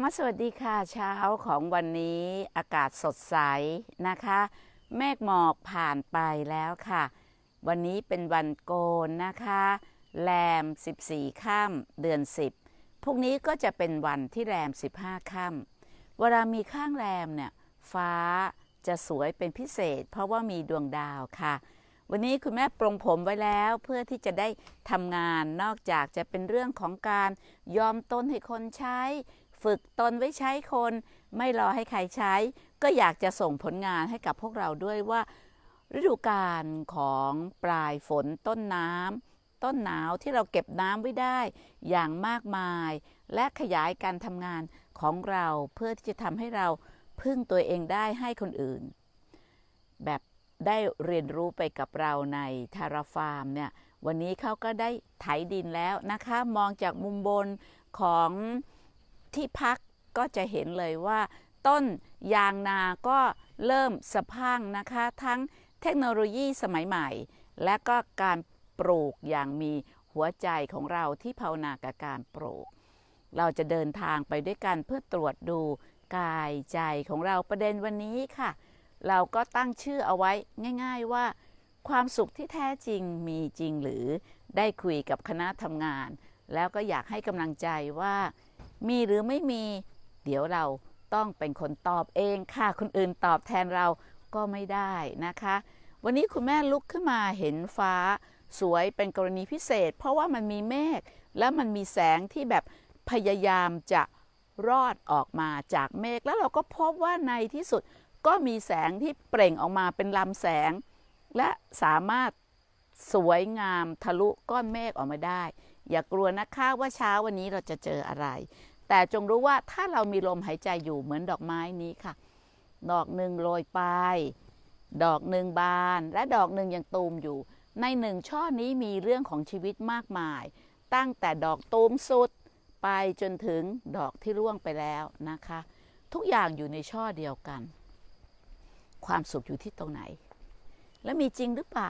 มาสวัสดีค่ะเช้าของวันนี้อากาศสดใสนะคะเมฆหมอกผ่านไปแล้วค่ะวันนี้เป็นวันโกนนะคะแรม14ค่ำเดือน10พรุ่งนี้ก็จะเป็นวันที่แรม15ค่ำเวลามีข้างแรมเนี่ยฟ้าจะสวยเป็นพิเศษเพราะว่ามีดวงดาวค่ะวันนี้คุณแม่ปรงผมไว้แล้วเพื่อที่จะได้ทำงานนอกจากจะเป็นเรื่องของการยอมตนให้คนใช้ฝึกตนไว้ใช้คนไม่รอให้ใครใช้ก็อยากจะส่งผลงานให้กับพวกเราด้วยว่าฤดูกาลของปลายฝนต้นน้ำต้นหนาวที่เราเก็บน้ำไว้ได้อย่างมากมายและขยายการทำงานของเราเพื่อที่จะทำให้เราพึ่งตัวเองได้ให้คนอื่นแบบได้เรียนรู้ไปกับเราในทาราฟาร์มเนี่ยวันนี้เขาก็ได้ไถดินแล้วนะคะมองจากมุมบนของที่พักก็จะเห็นเลยว่าต้นยางนาก็เริ่มสะพรั่งนะคะทั้งเทคโนโลยีสมัยใหม่และก็การปลูกอย่างมีหัวใจของเราที่ภาวนากับการปลูกเราจะเดินทางไปด้วยกันเพื่อตรวจดูกายใจของเราประเด็นวันนี้ค่ะเราก็ตั้งชื่อเอาไว้ง่ายๆว่าความสุขที่แท้จริงมีจริงหรือได้คุยกับคณะทำงานแล้วก็อยากให้กำลังใจว่ามีหรือไม่มีเดี๋ยวเราต้องเป็นคนตอบเองค่ะคนอื่นตอบแทนเราก็ไม่ได้นะคะวันนี้คุณแม่ลุกขึ้นมาเห็นฟ้าสวยเป็นกรณีพิเศษเพราะว่ามันมีเมฆและมันมีแสงที่แบบพยายามจะรอดออกมาจากเมฆแล้วเราก็พบว่าในที่สุดก็มีแสงที่เปล่งออกมาเป็นลำแสงและสามารถสวยงามทะลุก้อนเมฆออกมาได้อย่ากลัวนะคะว่าเช้าวันนี้เราจะเจออะไรแต่จงรู้ว่าถ้าเรามีลมหายใจอยู่เหมือนดอกไม้นี้ค่ะดอกหนึ่งโรยปลายดอกหนึ่งบานและดอกหนึ่งยังตูมอยู่ในหนึ่งช่อนี้มีเรื่องของชีวิตมากมายตั้งแต่ดอกตูมสุดไปจนถึงดอกที่ร่วงไปแล้วนะคะทุกอย่างอยู่ในช่อเดียวกันความสุขอยู่ที่ตรงไหนและมีจริงหรือเปล่า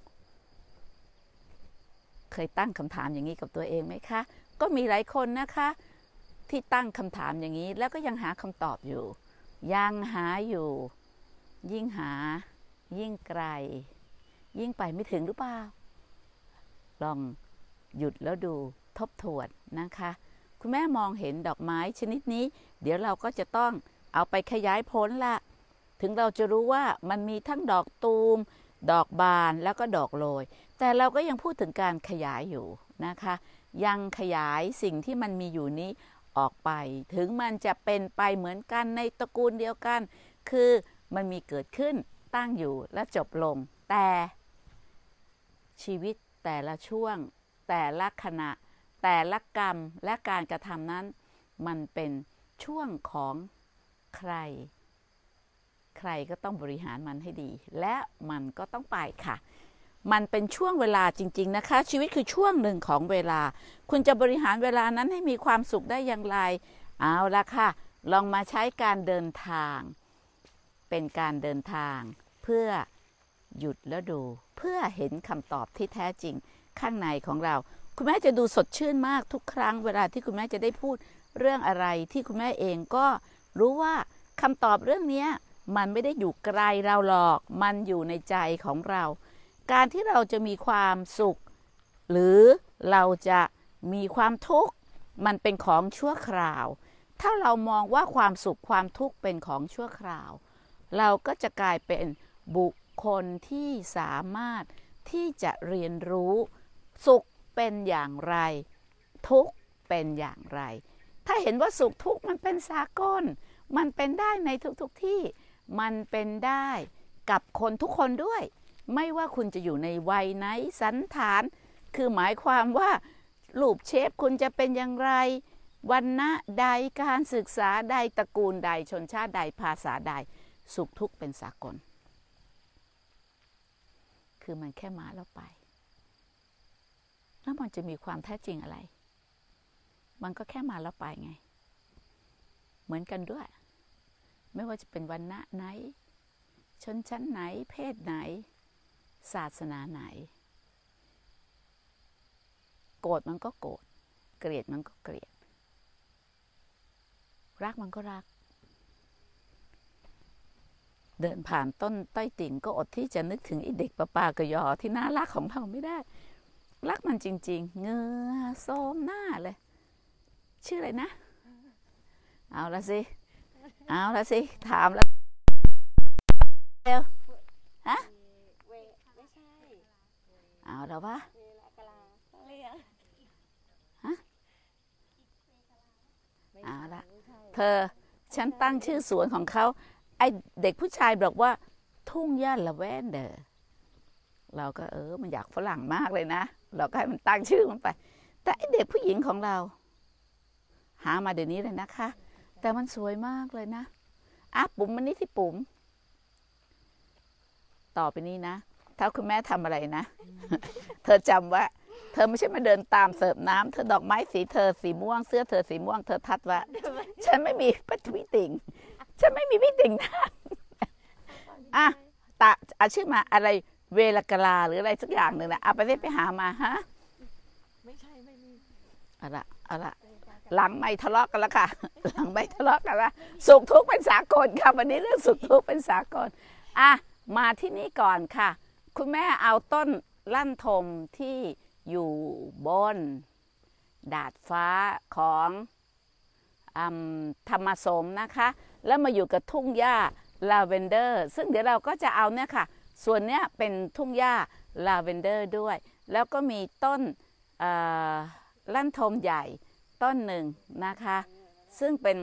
เคยตั้งคำถามอย่างนี้กับตัวเองไหมคะก็มีหลายคนนะคะที่ตั้งคำถามอย่างนี้แล้วก็ยังหาคำตอบอยู่ยังหาอยู่ยิ่งหายิ่งไกลยิ่งไปไม่ถึงหรือเปล่าลองหยุดแล้วดูทบทวนนะคะคุณแม่มองเห็นดอกไม้ชนิดนี้เดี๋ยวเราก็จะต้องเอาไปขยายผลละถึงเราจะรู้ว่ามันมีทั้งดอกตูมดอกบานแล้วก็ดอกโรยแต่เราก็ยังพูดถึงการขยายอยู่นะคะยังขยายสิ่งที่มันมีอยู่นี้ออกไปถึงมันจะเป็นไปเหมือนกันในตระกูลเดียวกันคือมันมีเกิดขึ้นตั้งอยู่และจบลงแต่ชีวิตแต่ละช่วงแต่ละขณะแต่ละกรรมและการกระทำนั้นมันเป็นช่วงของใครก็ต้องบริหารมันให้ดีและมันก็ต้องไปค่ะมันเป็นช่วงเวลาจริงๆนะคะชีวิตคือช่วงหนึ่งของเวลาคุณจะบริหารเวลานั้นให้มีความสุขได้อย่างไรเอาละค่ะลองมาใช้การเดินทางเป็นการเดินทางเพื่อหยุดแล้วดูเพื่อเห็นคำตอบที่แท้จริงข้างในของเราคุณแม่จะดูสดชื่นมากทุกครั้งเวลาที่คุณแม่จะได้พูดเรื่องอะไรที่คุณแม่เองก็รู้ว่าคำตอบเรื่องนี้มันไม่ได้อยู่ไกลเราหรอกมันอยู่ในใจของเราการที่เราจะมีความสุขหรือเราจะมีความทุกข์มันเป็นของชั่วคราวถ้าเรามองว่าความสุขความทุกข์เป็นของชั่วคราวเราก็จะกลายเป็นบุคคลที่สามารถที่จะเรียนรู้สุขเป็นอย่างไรทุกข์เป็นอย่างไรถ้าเห็นว่าสุขทุกข์มันเป็นสากลมันเป็นได้ในทุกที่มันเป็นได้กับคนทุกคนด้วยไม่ว่าคุณจะอยู่ในวัยไหนสันฐานคือหมายความว่ารูปเชฟคุณจะเป็นอย่างไรวรรณะใดการศึกษาใดตระกูลใดชนชาติใดภาษาใดสุขทุกข์เป็นสากลคือมันแค่มาแล้วไปแล้วมันจะมีความแท้จริงอะไรมันก็แค่มาแล้วไปไงเหมือนกันด้วยไม่ว่าจะเป็นวรรณะไหนชนชั้นไหนเพศไหนศาสนาไหนโกรธมันก็โกรธเกลียดมันก็เกลียดรักมันก็รักเดินผ่านต้นต้อยติ่งก็อดที่จะนึกถึงไอ้เด็กปากระยอที่น่ารักของเราไม่ได้รักมันจริงๆเหงื่อโซมหน้าเลยชื่ออะไรนะเอาละสิถามแล้วเร็วฮะไม่ใช่เอาแล้ววะเวลากลาเรียกฮะเอาละเธอฉันตั้งชื่อสวนของเขาไอเด็กผู้ชายบอกว่าทุ่งหญ้าละแวนเดอร์เราก็มันอยากฝรั่งมากเลยนะเราก็ให้มันตั้งชื่อมันไปแต่ไอเด็กผู้หญิงของเราหามาเดี๋ยวนี้เลยนะคะแต่มันสวยมากเลยนะปุ๋มมันนี่ที่ปุ๋มต่อไปนี้นะถ้าคุณแม่ทำอะไรนะ เธอจำว่าเธอไม่ใช่มาเดินตามเสิร์ฟน้ำเธอดอกไม้สีเธอสีม่วงเสื้อเธอสีม่วงเธอทัดว่าฉันไม่มีพี่ติ่งฉันไม่มีพี่ติ่งนะชื่อมาอะไรเวลากลาหรืออะไรสักอย่างหนึ่งนะไปไปหามาฮะไม่ใช่ไม่มีเอาละหลังไม่ทะเลาะกันแล้วค่ะหลังไม่ทะเลาะกันแล้วสุขทุกข์เป็นสากลค่ะวันนี้เรื่องสุขทุกข์เป็นสากลมาที่นี่ก่อนค่ะคุณแม่เอาต้นลั่นทมที่อยู่บนดาดฟ้าของธรรมสมนะคะแล้วมาอยู่กับทุ่งหญ้าลาเวนเดอร์ซึ่งเดี๋ยวเราก็จะเอาเนี่ยค่ะส่วนเนี้ยเป็นทุ่งหญ้าลาเวนเดอร์ด้วยแล้วก็มีต้นลั่นทมใหญ่ต้นหนึ่งนะคะซึ่งเป็น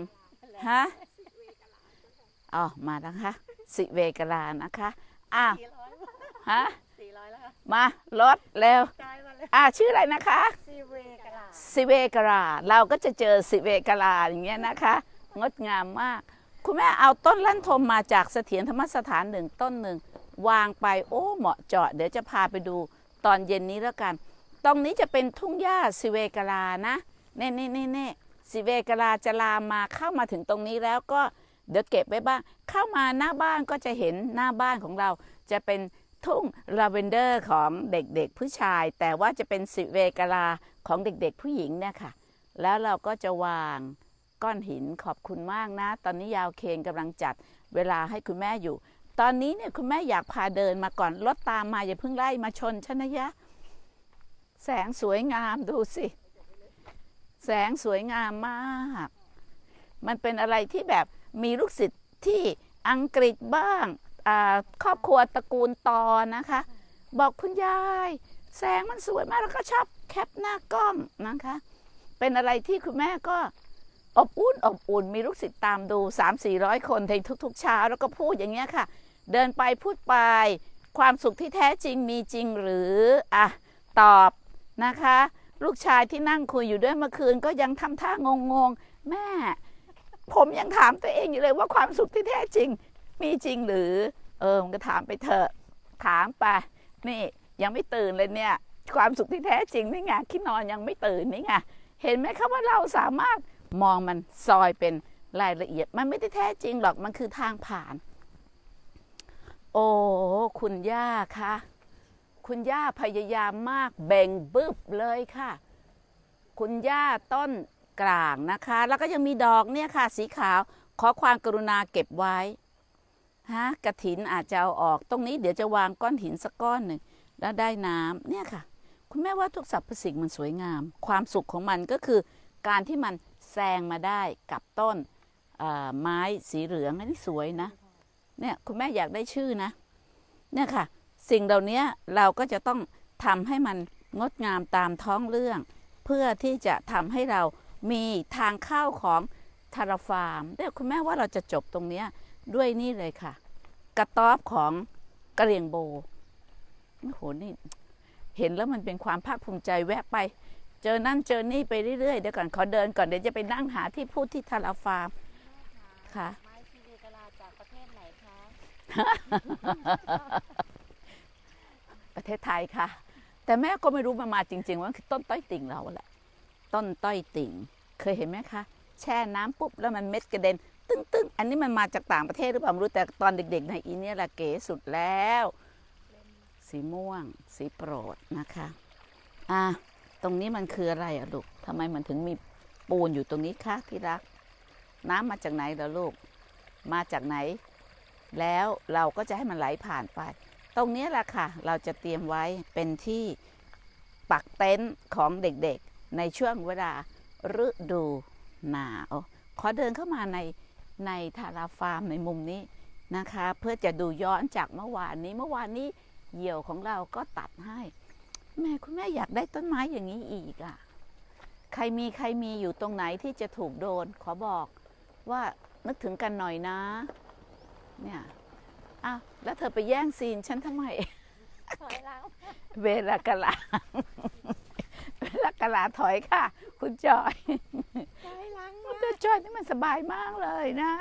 มาแล้วค่ะสิเวกลานะคะฮะ400แล้วมาลดเร็วชื่ออะไรนะคะสิเวกลาเราก็จะเจอสิเวกลาอย่างเงี้ยนะคะงดงามมากคุณแม่เอาต้นลั่นทมมาจากเสถียรธรรมสถานต้นหนึ่งวางไปเหมาะเจาะเดี๋ยวจะพาไปดูตอนเย็นนี้แล้วกันตรงนี้จะเป็นทุ่งหญ้าสิเวกลานะนี่สิเวกลาจะลามมาเข้ามาถึงตรงนี้แล้วก็เดี๋ยวเก็บไว้บ้างเข้ามาหน้าบ้านก็จะเห็นหน้าบ้านของเราจะเป็นทุ่งลาเวนเดอร์ของเด็กๆผู้ชายแต่ว่าจะเป็นสิเวกลาของเด็กๆผู้หญิงเนี่ยค่ะแล้วเราก็จะวางก้อนหินขอบคุณมากนะตอนนี้ยาวเคนกำลังจัดเวลาให้คุณแม่อยู่ตอนนี้เนี่ยคุณแม่อยากพาเดินมาก่อนรถตามมาอย่าเพิ่งไล่มาชนฉันนะยะแสงสวยงามดูสิแสงสวยงามมากมันเป็นอะไรที่แบบมีลูกศิษย์ที่อังกฤษบ้างครอบครัวตระกูลตอนะคะบอกคุณยายแสงมันสวยมากแล้วก็ชอบแคปหน้ากล้องนะคะเป็นอะไรที่คุณแม่ก็อบอุ่นมีลูกศิษย์ตามดู 300-400 คนในทุกๆเช้าแล้วก็พูดอย่างเงี้ยค่ะเดินไปพูดไปความสุขที่แท้จริงมีจริงหรือตอบนะคะลูกชายที่นั่งคุยอยู่ด้วยเมื่อคืนก็ยังทำท่างงแม่ผมยังถามตัวเองอยู่เลยว่าความสุขที่แท้จริงมีจริงหรือมันก็ถามไปเถอะถามไปนี่ยังไม่ตื่นเลยเนี่ยความสุขที่แท้จริงนี่ไงที่นอนยังไม่ตื่นนี่ไงเห็นไหมครับว่าเราสามารถมองมันซอยเป็นรายละเอียดมันไม่ได้แท้จริงหรอกมันคือทางผ่านโอ้คุณย่าคะคุณย่าพยายามมากเบ่งบึ้บเลยค่ะคุณย่าต้นกลางนะคะแล้วก็ยังมีดอกเนี่ยค่ะสีขาวขอความกรุณาเก็บไว้กระถินอาจจะเอาออกตรงนี้เดี๋ยวจะวางก้อนหินสักก้อนหนึ่งแล้วได้น้ำเนี่ยค่ะคุณแม่ว่าทุกสรรพสิ่งมันสวยงามความสุขของมันก็คือการที่มันแซงมาได้กับต้นไม้สีเหลืองอันนี้สวยนะเนี่ยคุณแม่อยากได้ชื่อนะเนี่ยค่ะสิ่งเหล่านี้เราก็จะต้องทำให้มันงดงามตามท้องเรื่องเพื่อที่จะทำให้เรามีทางเข้าของทาราฟาร์มแต่คุณแม่ว่าเราจะจบตรงนี้ด้วยนี่เลยค่ะกระต๊อบของกะเหรี่ยงโบโอ้โหนี่เห็นแล้วมันเป็นความภาคภูมิใจแวะไปเจอนั่นเจอนี่ไปเรื่อยๆเดี๋ยวก่อนขอเดินก่อนเดี๋ยวจะไปนั่งหาที่พูดที่ทาราฟาร์มค่ะไม้ซีเวกลาจากประเทศไหนคะประเทศไทยค่ะแต่แม่ก็ไม่รู้มันมาจริงๆว่าคือต้นต้อยติ่งเราแหละต้นต้อยติ่งเคยเห็นไหมคะแช่น้ำปุ๊บแล้วมันเม็ดกระเด็นตึ้งอันนี้มันมาจากต่างประเทศหรือเปล่าไม่รู้แต่ตอนเด็กๆในอีเนี่ยละเก๋สุดแล้วสีม่วงสีโปรดนะคะตรงนี้มันคืออะไรลูกทำไมมันถึงมีปูนอยู่ตรงนี้คะที่รักน้ำมาจากไหนเหรอลูกมาจากไหนแล้วเราก็จะให้มันไหลผ่านไปตรงนี้แหละค่ะเราจะเตรียมไว้เป็นที่ปักเต็นท์ของเด็กๆในช่วงเวลาฤดูหนาวขอเดินเข้ามาในทาราฟาร์มในมุมนี้นะคะเพื่อจะดูย้อนจากเมื่อวานนี้เหยี่ยวของเราก็ตัดให้คุณแม่อยากได้ต้นไม้อย่างนี้อีกอ่ะใครมีอยู่ตรงไหนที่จะถูกโดนขอบอกว่านึกถึงกันหน่อยนะเนี่ยอ้าวแล้วเธอไปแย่งซีนฉันทำไมถอยหลังเวลากะลาถอยค่ะคุณจอยถอยหลังคุณจอยนี่มันสบายมากเลยนะ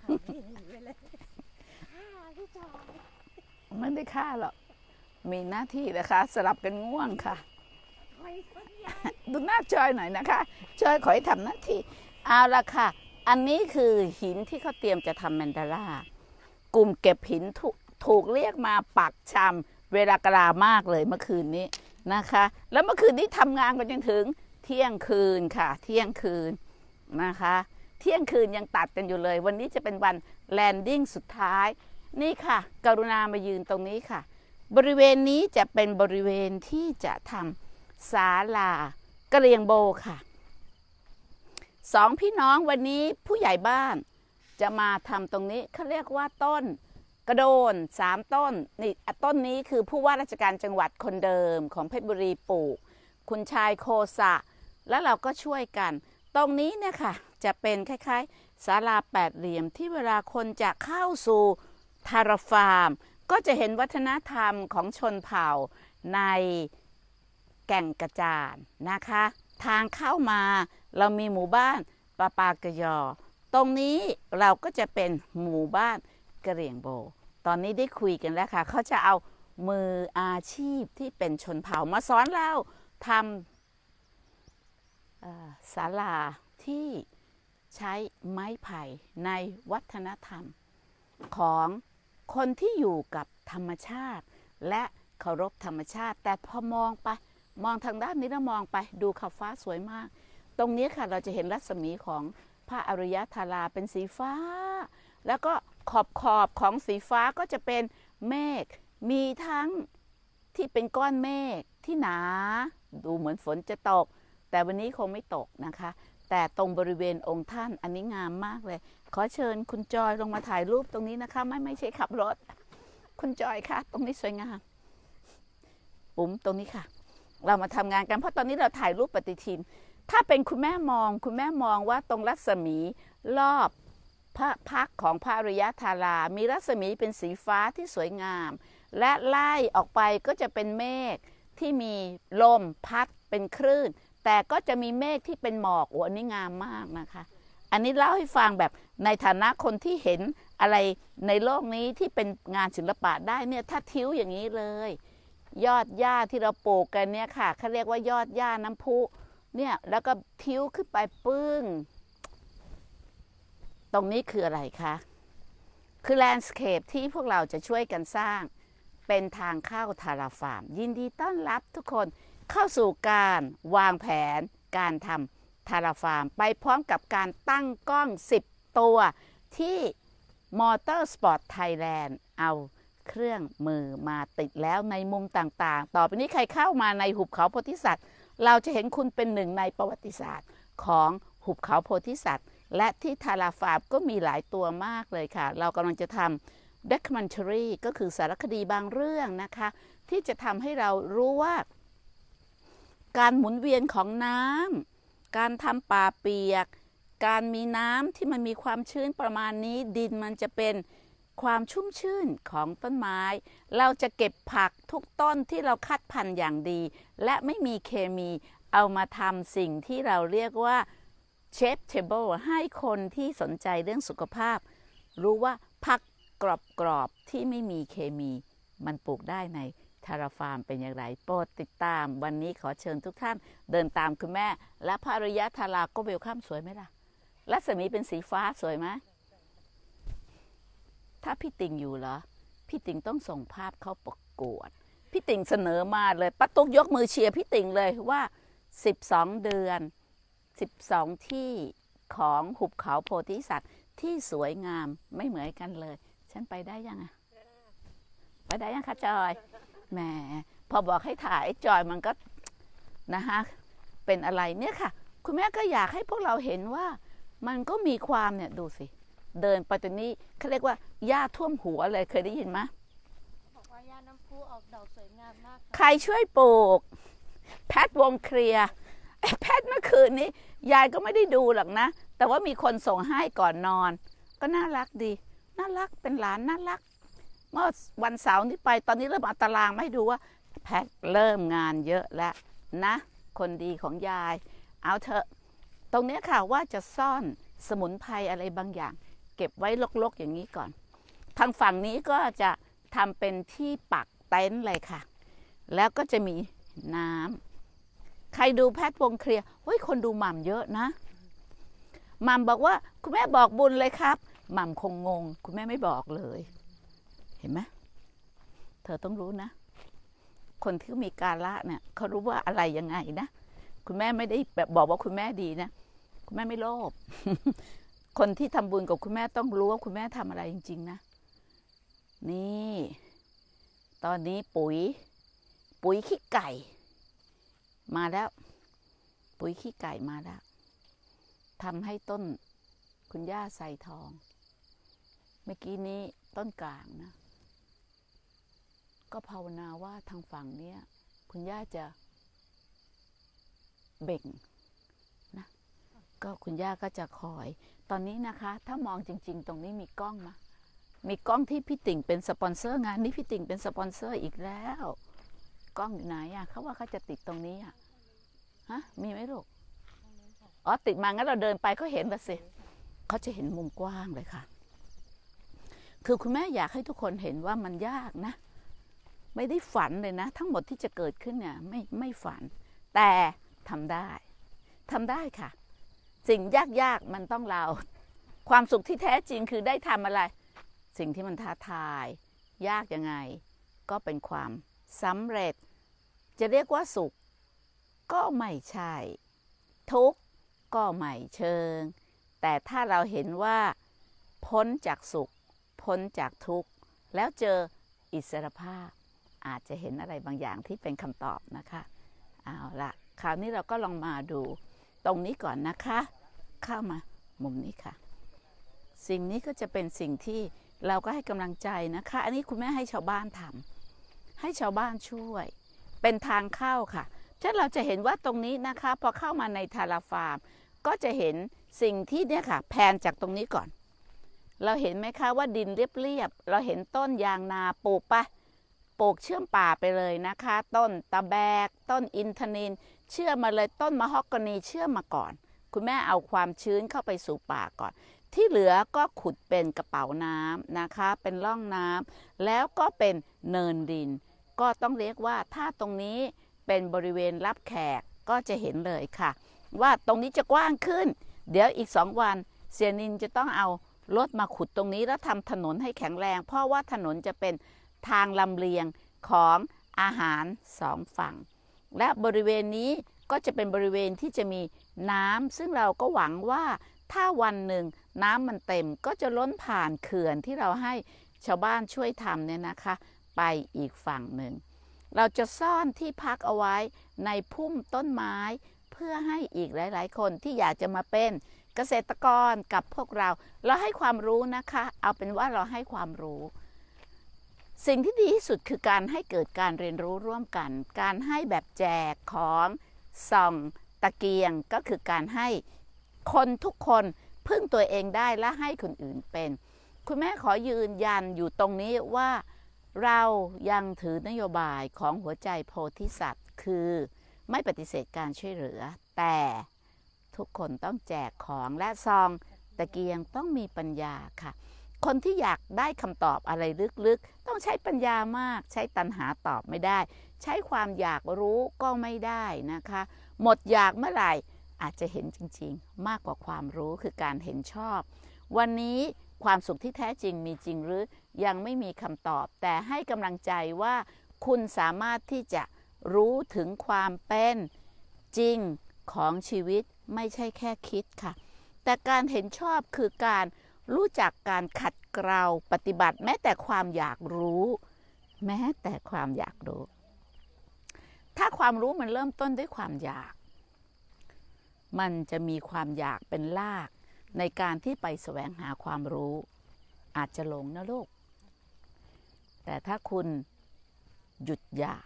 พี่จอยไม่ได้ฆ่าหรอกมีหน้าที่นะคะสลับกันง่วงค่ะดูหน้าจอยหน่อยนะคะจอยขอให้ทำหน้าที่เอาละค่ะอันนี้คือหินที่เขาเตรียมจะทำแมนดารากลุ่มเก็บหินถูกเรียกมาปักชำเวลากะลามากเลยเมื่อคืนนี้นะคะแล้วเมื่อคืนนี้ทำงานกันจนถึงเที่ยงคืนค่ะเที่ยงคืนนะคะเที่ยงคืนยังตัดกันอยู่เลยวันนี้จะเป็นวันแลนดิ้งสุดท้ายนี่ค่ะกรุณามายืนตรงนี้ค่ะบริเวณนี้จะเป็นบริเวณที่จะทำศาลากะเหรี่ยงโบค่ะสองพี่น้องวันนี้ผู้ใหญ่บ้านจะมาทำตรงนี้เขาเรียกว่าต้นกระโดน3 ต้นนี่ต้นนี้คือผู้ว่าราชการจังหวัดคนเดิมของเพชรบุรีปลูกคุณชายโคสะแล้วเราก็ช่วยกันตรงนี้เนี่ยค่ะจะเป็นคล้ายๆศาลา8 เหลี่ยมที่เวลาคนจะเข้าสู่ทาราฟาร์มก็จะเห็นวัฒนธรรมของชนเผ่าในแก่งกระจานนะคะทางเข้ามาเรามีหมู่บ้านปาปากยอตรงนี้เราก็จะเป็นหมู่บ้านกะเหรี่ยงโบตอนนี้ได้คุยกันแล้วค่ะเขาจะเอามืออาชีพที่เป็นชนเผ่ามาสอนเราทำศาลาที่ใช้ไม้ไผ่ในวัฒนธรรมของคนที่อยู่กับธรรมชาติและเคารพธรรมชาติแต่พอมองทางด้านนี้แล้วมองไปดูขอบฟ้าสวยมากตรงนี้ค่ะเราจะเห็นรัศมีของพระอริยธาราเป็นสีฟ้าแล้วก็ขอบของสีฟ้าก็จะเป็นเมฆมีทั้งที่เป็นก้อนเมฆที่หนาดูเหมือนฝนจะตกแต่วันนี้คงไม่ตกนะคะแต่ตรงบริเวณองค์ท่านอันนี้งามมากเลยขอเชิญคุณจอยลงมาถ่ายรูปตรงนี้นะคะไม่ใช่ขับรถคุณจอยค่ะตรงนี้สวยงามปุ๋มตรงนี้ค่ะเรามาทำงานกันเพราะตอนนี้เราถ่ายรูปปฏิทินถ้าเป็นคุณแม่มองว่าตรงรัศมีรอบพระพักของพระอริยธารามีรัศมีเป็นสีฟ้าที่สวยงามและไล่ออกไปก็จะเป็นเมฆที่มีลมพัดเป็นคลื่นแต่ก็จะมีเมฆที่เป็นหมอกอันนี้งามมากนะคะอันนี้เล่าให้ฟังแบบในฐานะคนที่เห็นอะไรในโลกนี้ที่เป็นงานศิลปะได้เนี่ยถ้าทิ้วอย่างนี้เลยยอดหญ้าที่เราปลูกกันเนี่ยค่ะเขาเรียกว่ายอดหญ้าน้ำพุเนี่ยแล้วก็ทิ้วขึ้นไปปึ้งตรงนี้คืออะไรคะคือแลนด์สเคปที่พวกเราจะช่วยกันสร้างเป็นทางเข้าทาราฟาร์มยินดีต้อนรับทุกคนเข้าสู่การวางแผนการทำทาราฟาร์มไปพร้อมกับการตั้งกล้อง10 ตัวที่มอเตอร์สปอร์ตไทยแลนด์เอาเครื่องมือมาติดแล้วในมุมต่างๆต่อไปนี้ใครเข้ามาในหุบเขาโพธิสัตว์เราจะเห็นคุณเป็นหนึ่งในประวัติศาสตร์ของหุบเขาโพธิสัตว์และที่ทาราฟาร์มก็มีหลายตัวมากเลยค่ะเรากำลังจะทำ documentary ก็คือสารคดีบางเรื่องนะคะที่จะทำให้เรารู้ว่าการหมุนเวียนของน้ำการทำป่าเปียกการมีน้ำที่มันมีความชื้นประมาณนี้ดินมันจะเป็นความชุ่มชื่นของต้นไม้เราจะเก็บผักทุกต้นที่เราคัดพันธุ์อย่างดีและไม่มีเคมีเอามาทำสิ่งที่เราเรียกว่าเชฟเทเบิลให้คนที่สนใจเรื่องสุขภาพรู้ว่าผักกรอบที่ไม่มีเคมีมันปลูกได้ในทาราฟาร์มเป็นอย่างไรโปรดติดตามวันนี้ขอเชิญทุกท่านเดินตามคุณแม่และพระอริยธาราก็เวลคัมสวยไหมล่ะรัศมีเป็นสีฟ้าสวยไหมถ้าพี่ติ่งอยู่เหรอพี่ติ่งต้องส่งภาพเข้าประกวดพี่ติ่งเสนอมาเลยป้าตุ๊กยกมือเชียร์พี่ติ่งเลยว่า12 เดือน12 ที่ของหุบเขาโพธิสัตว์ที่สวยงามไม่เหมือนกันเลยฉันไปได้ยังอะไปได้ยังคะจอยแหมพอบอกให้ถ่ายจอยมันก็นะคะเป็นอะไรเนี่ยค่ะคุณแม่ก็อยากให้พวกเราเห็นว่ามันก็มีความเนี่ยดูสิเดินไปตรงนี้เขาเรียกว่าหญ้าท่วมหัวเลยเคยได้ยินไหมบอกว่าย่าน้ำพุออกดอกสวยงามมากใครช่วยปลูกแพทวงเคลียร์แพทเมื่อคืนนี้ยายก็ไม่ได้ดูหรอกนะแต่ว่ามีคนส่งให้ก่อนนอนก็น่ารักดีน่ารักเป็นหลานน่ารักเมื่อวันเสาร์นี้ไปตอนนี้เริ่มเอาตารางมาให้ดูว่าแพทเริ่มงานเยอะแล้วนะคนดีของยายเอาเถอะตรงนี้ค่ะว่าจะซ่อนสมุนไพรอะไรบางอย่างเก็บไว้ลกๆอย่างนี้ก่อนทางฝั่งนี้ก็จะทำเป็นที่ปักเต็นท์เลยค่ะแล้วก็จะมีน้ำใครดูแพทวงเคลียร์เฮ้ยคนดูหม่ำเยอะนะหม่ำบอกว่าคุณแม่บอกบุญเลยครับหม่ำคงงงคุณแม่ไม่บอกเลยเห็นไหมเธอต้องรู้นะคนที่มีกาละเนี่ยเขารู้ว่าอะไรยังไงนะคุณแม่ไม่ได้แบบบอกว่าคุณแม่ดีนะคุณแม่ไม่โลภ คนที่ทำบุญกับคุณแม่ต้องรู้ว่าคุณแม่ทำอะไรจริงๆนะนี่ตอนนี้ปุ๋ยขี้ไก่มาแล้วปุ๋ยขี้ไก่มาแล้วทำให้ต้นคุณย่าใส่ทองเมื่อกี้นี้ต้นกลางนะก็ภาวนาว่าทางฝั่งเนี้ยคุณย่าจะเบ่งนะก็คุณย่าก็จะคอยตอนนี้นะคะถ้ามองจริงๆตรงนี้มีกล้องมามีกล้องที่พี่ติ่งเป็นสปอนเซอร์งานนี้พี่ติ่งเป็นสปอนเซอร์อีกแล้วกล้องอยู่ไหนอ่ะเขาว่าเขาจะติดตรงนี้อ่ะฮะมีไหมลูกอ๋อติดมางั้นเราเดินไปเขาเห็นละสิเขาจะเห็นมุมกว้างเลยค่ะคือคุณแม่อยากให้ทุกคนเห็นว่ามันยากนะไม่ได้ฝันเลยนะทั้งหมดที่จะเกิดขึ้นเนี่ยไม่ฝันแต่ทำได้ค่ะสิ่งยากมันต้องเราความสุขที่แท้จริงคือได้ทำอะไรสิ่งที่มันท้าทายยากยังไงก็เป็นความสำเร็จจะเรียกว่าสุขก็ไม่ใช่ทุกข์ก็ไม่เชิงแต่ถ้าเราเห็นว่าพ้นจากสุขพ้นจากทุกข์แล้วเจออิสรภาพอาจจะเห็นอะไรบางอย่างที่เป็นคำตอบนะคะเอาละคราวนี้เราก็ลองมาดูตรงนี้ก่อนนะคะเข้ามามุมนี้ค่ะสิ่งนี้ก็จะเป็นสิ่งที่เราก็ให้กำลังใจนะคะอันนี้คุณแม่ให้ชาวบ้านทำให้ชาวบ้านช่วยเป็นทางเข้าค่ะฉะนั้นเราจะเห็นว่าตรงนี้นะคะพอเข้ามาในทาราฟาร์มก็จะเห็นสิ่งที่เนี่ยค่ะแผนจากตรงนี้ก่อนเราเห็นไหมคะว่าดินเรียบๆเราเห็นต้นยางนาปลูกปะปลูกเชื่อมป่าไปเลยนะคะต้นตะแบกต้นอินทนิลเชื่อมมาเลยต้นมะฮอกกานีเชื่อมมาก่อนคุณแม่เอาความชื้นเข้าไปสู่ป่าก่อนที่เหลือก็ขุดเป็นกระเป๋าน้ำนะคะเป็นร่องน้ำแล้วก็เป็นเนินดินก็ต้องเรียกว่าถ้าตรงนี้เป็นบริเวณรับแขกก็จะเห็นเลยค่ะว่าตรงนี้จะกว้างขึ้นเดี๋ยวอีก2 วันเสียนินจะต้องเอารถมาขุดตรงนี้แล้วทำถนนให้แข็งแรงเพราะว่าถนนจะเป็นทางลำเลียงของอาหาร2 ฝั่งและบริเวณนี้ก็จะเป็นบริเวณที่จะมีน้ำซึ่งเราก็หวังว่าถ้าวันหนึ่งน้ำมันเต็มก็จะล้นผ่านเขื่อนที่เราให้ชาวบ้านช่วยทำเนี่ยนะคะไปอีกฝั่งหนึ่งเราจะซ่อนที่พักเอาไว้ในพุ่มต้นไม้เพื่อให้อีกหลายๆคนที่อยากจะมาเป็นเกษตรกรกับพวกเราให้ความรู้นะคะเอาเป็นว่าเราให้ความรู้สิ่งที่ดีที่สุดคือการให้เกิดการเรียนรู้ร่วมกันการให้แบบแจกของส่องตะเกียงก็คือการให้คนทุกคนพึ่งตัวเองได้และให้คนอื่นเป็นคุณแม่ขอยืนยันอยู่ตรงนี้ว่าเรายังถือนโยบายของหัวใจโพธิสัตว์คือไม่ปฏิเสธการช่วยเหลือแต่ทุกคนต้องแจกของและซองตะเกียงต้องมีปัญญาค่ะคนที่อยากได้คำตอบอะไรลึกๆต้องใช้ปัญญามากใช้ตัณหาตอบไม่ได้ใช้ความอยากรู้ก็ไม่ได้นะคะหมดอยากเมื่อไหร่อาจจะเห็นจริงๆมากกว่าความรู้คือการเห็นชอบวันนี้ความสุขที่แท้จริงมีจริงหรือยังไม่มีคำตอบแต่ให้กำลังใจว่าคุณสามารถที่จะรู้ถึงความเป็นจริงของชีวิตไม่ใช่แค่คิดค่ะแต่การเห็นชอบคือการรู้จักการขัดเกลาปฏิบัติแม้แต่ความอยากรู้แม้แต่ความอยากรู้ถ้าความรู้มันเริ่มต้นด้วยความอยากมันจะมีความอยากเป็นรากในการที่ไปแสวงหาความรู้อาจจะหลงนะลูกแต่ถ้าคุณหยุดอยาก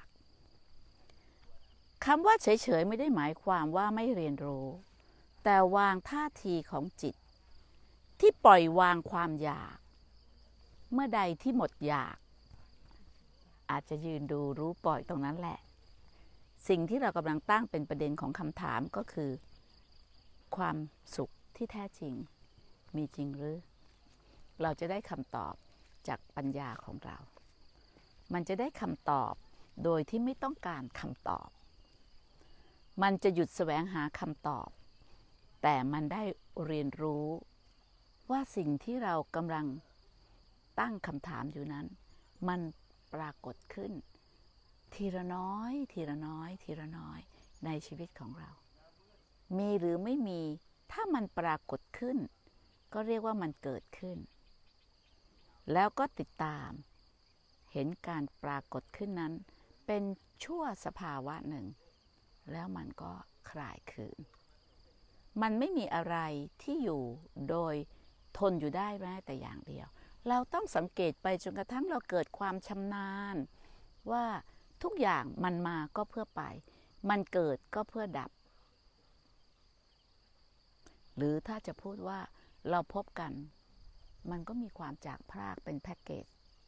คำว่าเฉยๆไม่ได้หมายความว่าไม่เรียนรู้แต่วางท่าทีของจิตที่ปล่อยวางความอยากเมื่อใดที่หมดอยากอาจจะยืนดูรู้ปล่อยตรงนั้นแหละสิ่งที่เรากำลังตั้งเป็นประเด็นของคำถามก็คือความสุขที่แท้จริงมีจริงหรือเราจะได้คำตอบจากปัญญาของเรามันจะได้คำตอบโดยที่ไม่ต้องการคำตอบมันจะหยุดแสวงหาคำตอบแต่มันได้เรียนรู้ว่าสิ่งที่เรากำลังตั้งคำถามอยู่นั้นมันปรากฏขึ้นทีละน้อยทีละน้อยทีละน้อยในชีวิตของเรามีหรือไม่มีถ้ามันปรากฏขึ้นก็เรียกว่ามันเกิดขึ้นแล้วก็ติดตามเห็นการปรากฏขึ้นนั้นเป็นชั่วสภาวะหนึ่งแล้วมันก็คลายคืนมันไม่มีอะไรที่อยู่โดยทนอยู่ได้แม้แต่อย่างเดียวเราต้องสังเกตไปจนกระทั่งเราเกิดความชำนาญว่าทุกอย่างมันมาก็เพื่อไปมันเกิดก็เพื่อดับหรือถ้าจะพูดว่าเราพบกันมันก็มีความจากพรากเป็นแพ็กเกจ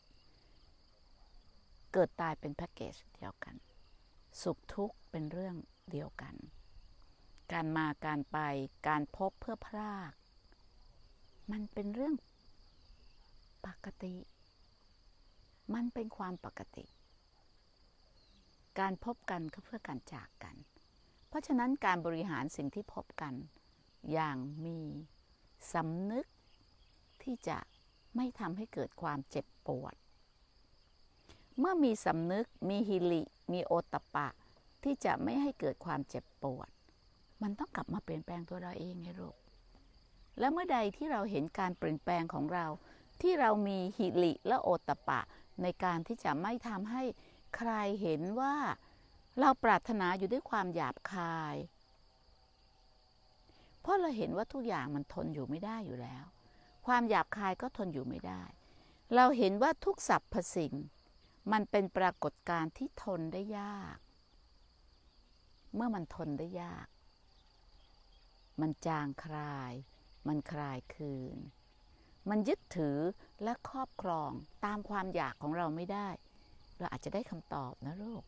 เกิดตายเป็นแพ็กเกจเดียวกันสุขทุกข์เป็นเรื่องเดียวกันการมาการไปการพบเพื่อพรากมันเป็นเรื่องปกติมันเป็นความปกติการพบกันก็เพื่อการจากกันเพราะฉะนั้นการบริหารสิ่งที่พบกันอย่างมีสำนึกที่จะไม่ทำให้เกิดความเจ็บปวดเมื่อมีสำนึกมีฮิริมีโอตตัปปะที่จะไม่ให้เกิดความเจ็บปวดมันต้องกลับมาเปลี่ยนแปลงตัวเราเองไงลูกและเมื่อใดที่เราเห็นการเปลี่ยนแปลงของเราที่เรามีฮิริและโอตตัปปะในการที่จะไม่ทำให้ใครเห็นว่าเราปรารถนาอยู่ด้วยความหยาบคายเพราะเราเห็นว่าทุกอย่างมันทนอยู่ไม่ได้อยู่แล้วความหยาบคายก็ทนอยู่ไม่ได้เราเห็นว่าทุกสรรพสิ่งมันเป็นปรากฏการณ์ที่ทนได้ยากเมื่อมันทนได้ยากมันจางคลายมันคลายคืนมันยึดถือและครอบครองตามความอยากของเราไม่ได้เราอาจจะได้คำตอบนะลูก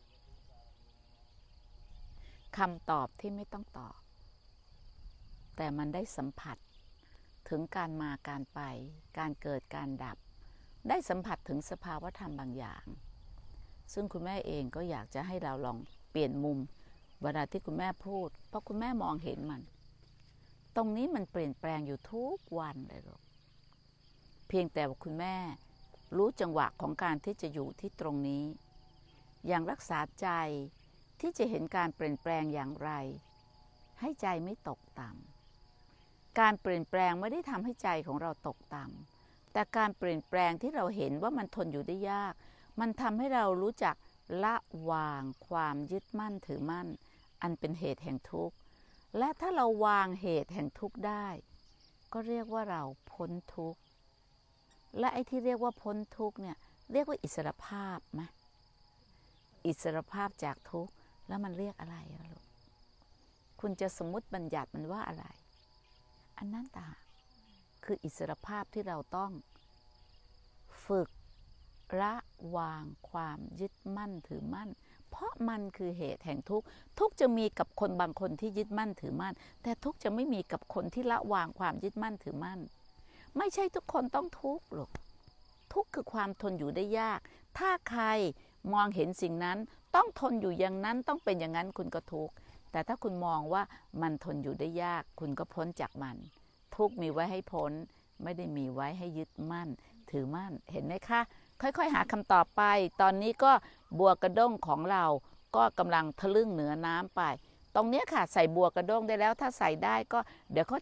คำตอบที่ไม่ต้องตอบแต่มันได้สัมผัสถึงการมาการไปการเกิดการดับได้สัมผัสถึงสภาวธรรมบางอย่างซึ่งคุณแม่เองก็อยากจะให้เราลองเปลี่ยนมุมเวลาที่คุณแม่พูดเพราะคุณแม่มองเห็นมันตรงนี้มันเปลี่ยนแปลงอยู่ทุกวันเลยลูกเพียงแต่ว่าคุณแม่รู้จังหวะของการที่จะอยู่ที่ตรงนี้อย่างรักษาใจที่จะเห็นการเปลี่ยนแปลงอย่างไรให้ใจไม่ตกต่ำการเปลี่ยนแปลงไม่ได้ทำให้ใจของเราตกต่ำแต่การเปลี่ยนแปลงที่เราเห็นว่ามันทนอยู่ได้ยากมันทำให้เรารู้จักละวางความยึดมั่นถือมั่นอันเป็นเหตุแห่งทุกข์และถ้าเราวางเหตุแห่งทุกข์ได้ก็เรียกว่าเราพ้นทุกข์และไอ้ที่เรียกว่าพ้นทุกข์เนี่ยเรียกว่าอิสรภาพไหมอิสรภาพจากทุกข์แล้วมันเรียกอะไรล่ะลูกคุณจะสมมุติบัญญัติมันว่าอะไรอันนั้นต่างคืออิสรภาพที่เราต้องฝึกละวางความยึดมั่นถือมั่นเพราะมันคือเหตุแห่งทุกข์ทุกข์จะมีกับคนบางคนที่ยึดมั่นถือมั่นแต่ทุกข์จะไม่มีกับคนที่ละวางความยึดมั่นถือมั่นไม่ใช่ทุกคนต้องทุกข์หรอกทุกข์คือความทนอยู่ได้ยากถ้าใครมองเห็นสิ่งนั้นต้องทนอยู่อย่างนั้นต้องเป็นอย่างนั้นคุณก็ทุกข์แต่ถ้าคุณมองว่ามันทนอยู่ได้ยากคุณก็พ้นจากมันทุกข์มีไว้ให้พ้นไม่ได้มีไว้ให้ยึดมั่นถือมั่นเห็นไหมคะค่อยๆหาคำตอบไปตอนนี้ก็บัวกระด้งของเราก็กำลังทะลึ่งเหนือน้ำไปตรงนี้ค่ะใส่บัวกระด้งได้แล้วถ้าใส่ได้ก็เดี๋ยวเขาจะ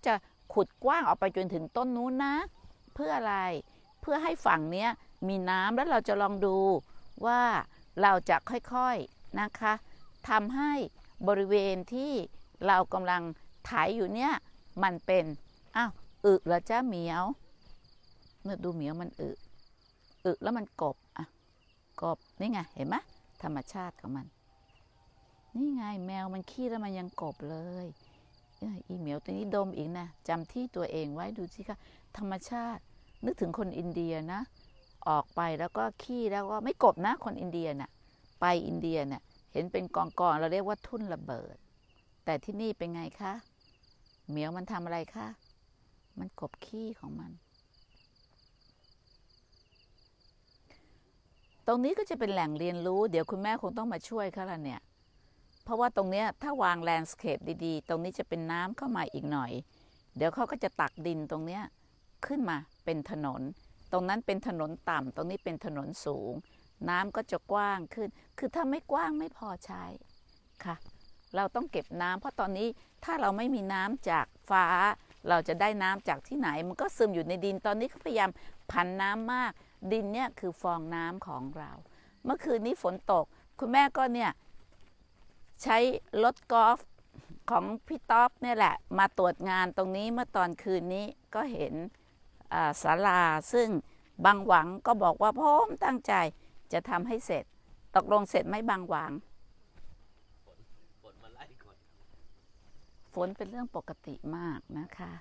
ขุดกว้างออกไปจนถึงต้นนู้นนะเพื่ออะไรเพื่อให้ฝั่งเนี้ยมีน้ำแล้วเราจะลองดูว่าเราจะค่อยๆนะคะทำให้บริเวณที่เรากำลังไถอยู่เนี่ยมันเป็นอ้าวอึเหรอจ้าเหมียวเมื่อดูเหมียวมันอึแล้วมันกบอ่ะกบนี่ไงเห็นไหมธรรมชาติของมันนี่ไงแมวมันขี้แล้วมันยังกบเลยอีเหมียวตัวนี้ดมอีกนะจำที่ตัวเองไว้ดูสิคะธรรมชาตินึกถึงคนอินเดียนะออกไปแล้วก็ขี้แล้วก็ไม่กบนะคนอินเดียน่ะไปอินเดียเนี่ยเห็นเป็นกองเราเรียกว่าทุ่นระเบิดแต่ที่นี่เป็นไงคะเหมียวมันทำอะไรคะมันกบขี้ของมันตรงนี้ก็จะเป็นแหล่งเรียนรู้เดี๋ยวคุณแม่คงต้องมาช่วยเขาละเนี่ยเพราะว่าตรงเนี้ยถ้าวางแลนด์สเคปดีๆตรงนี้จะเป็นน้ำเข้ามาอีกหน่อยเดี๋ยวเขาก็จะตักดินตรงเนี้ยขึ้นมาเป็นถนนตรงนั้นเป็นถนนต่ำตรงนี้เป็นถนนสูงน้ำก็จะกว้างขึ้นคือถ้าไม่กว้างไม่พอใช้ค่ะเราต้องเก็บน้ำเพราะตอนนี้ถ้าเราไม่มีน้ำจากฟ้าเราจะได้น้ำจากที่ไหนมันก็ซึมอยู่ในดินตอนนี้เขาพยายามผันน้ำมากดินเนี่ยคือฟองน้ำของเราเมื่อคืนนี้ฝนตกคุณแม่ก็เนี่ยใช้รถกอล์ฟของพี่ต๊อบเนี่ยแหละมาตรวจงานตรงนี้เมื่อตอนคืนนี้ก็เห็นศาลาซึ่งบางหวังก็บอกว่าพ่อมตั้งใจจะทำให้เสร็จตกลงเสร็จไหมบางหวังฝนมาไล่ก่อนฝนเป็นเรื่องปกติมากนะคะ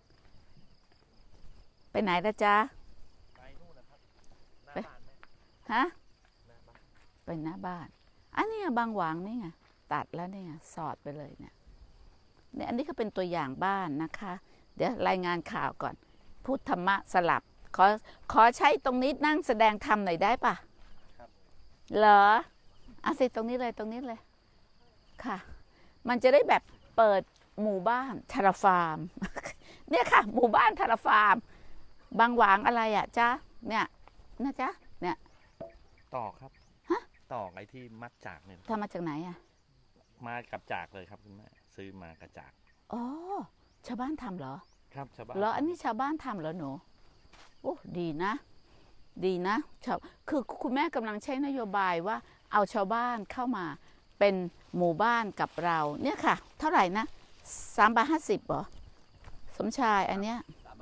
ไปไหนละจ๊ะไปนู่นนะครับหน้าบ้านฮะไปหน้าบ้านอันนี้บางหวังนี่ไงตัดแล้วนี่ไงสอดไปเลยเนี่ยอันนี้ก็เป็นตัวอย่างบ้านนะคะเดี๋ยวรายงานข่าวก่อนพูดธรรมะสลับขอใช้ตรงนี้นั่งแสดงธรรมหน่อยได้ปะเหรอเอาสิตรงนี้เลยค่ะมันจะได้แบบเปิดหมู่บ้านทาราฟาร์ม เนี่ยค่ะหมู่บ้านทาราฟาร์มบางหวางอะไรอ่ะจ๊ะเนี่ยนะจ๊ะเนี่ยต่อครับต่อไอ้ที่มัดจากเนี่ยทำมาจากไหนอ่ะมากับจากเลยครับคุณแม่ซื้อมากระจากอ๋อชาวบ้านทำเหรอครับชาวบ้านเหรออันนี้ชาวบ้านทำเหรอหนูโอ้ดีนะคือคุณแม่กำลังใช้นโยบายว่าเอาชาวบ้านเข้ามาเป็นหมู่บ้านกับเราเนี่ยค่ะเท่าไหร่นะ3.50 เหรอสมชายอันเนี้ย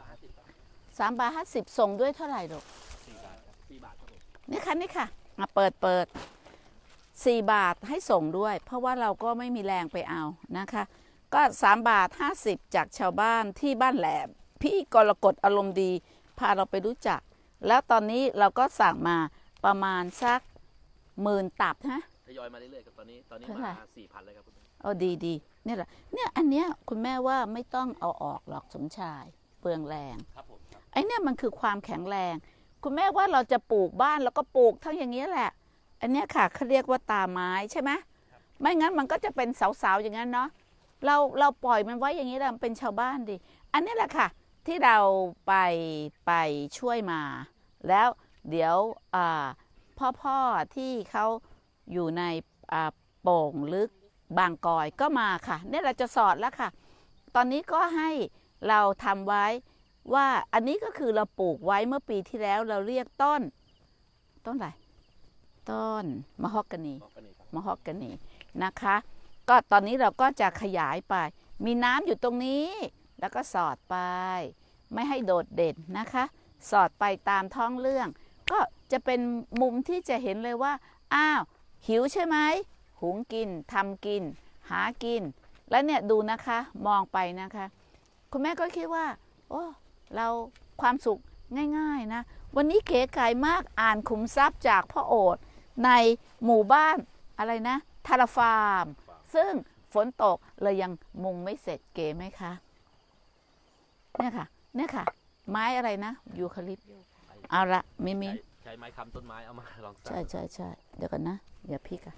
3.50ส่งด้วยเท่าไหร่ลูก4 บาทนี่ค่ะมาเปิด4 บาทให้ส่งด้วยเพราะว่าเราก็ไม่มีแรงไปเอานะคะก็3.50จากชาวบ้านที่บ้านแหลมพี่กรกฎอารมณ์ดีพาเราไปรู้จักแล้วตอนนี้เราก็สั่งมาประมาณสัก10,000 ตับฮะทยอยมาเรื่อยๆครับตอนนี้มา 4,000 เลยครับคุณแม่ดีเนี่ยแหละเนี่ยอันเนี้ยคุณแม่ว่าไม่ต้องเอาออกหรอกสมชายเปลืองแรงครับผมไอ้เนี่ยมันคือความแข็งแรงคุณแม่ว่าเราจะปลูกบ้านแล้วก็ปลูกทั้งอย่างนี้แหละอันเนี้ยค่ะเขาเรียกว่าตาไม้ใช่ไหมไม่งั้นมันก็จะเป็นเสาๆอย่างนั้นเนาะเราปล่อยมันไว้อย่างนี้แล้วเป็นชาวบ้านดิอันนี้แหละค่ะที่เราไปช่วยมาแล้วเดี๋ยวพ่อที่เขาอยู่ในโป่งลึกบางกอยก็มาค่ะเนี่ยเราจะสอนแล้วค่ะตอนนี้ก็ให้เราทำไว้ว่าอันนี้ก็คือเราปลูกไว้เมื่อปีที่แล้วเราเรียกต้นอะไรต้นมะฮอกกานีนะคะก็ตอนนี้เราก็จะขยายไปมีน้ำอยู่ตรงนี้แล้วก็สอดไปไม่ให้โดดเด่นนะคะสอดไปตามท้องเรื่องก็จะเป็นมุมที่จะเห็นเลยว่าอ้าวหิวใช่ไหมหุงกินทำกินหากินแล้วเนี่ยดูนะคะมองไปนะคะคุณแม่ก็คิดว่าโอ้เราความสุขง่ายๆนะวันนี้เก๋ไก่มากอ่านขุมทรัพย์จากพ่อโอษฐ์ในหมู่บ้านอะไรนะทาราฟาร์มซึ่งฝนตกเลยยังมุงไม่เสร็จเก๋ไหมคะเนี่ยค่ะไม้อะไรนะยูคาลิปต์เอาละมีใช้ไม้ค้ำต้นไม้เอามาลองใช่เดี๋ยวกันนะเดี๋ยวพี่ค่ะ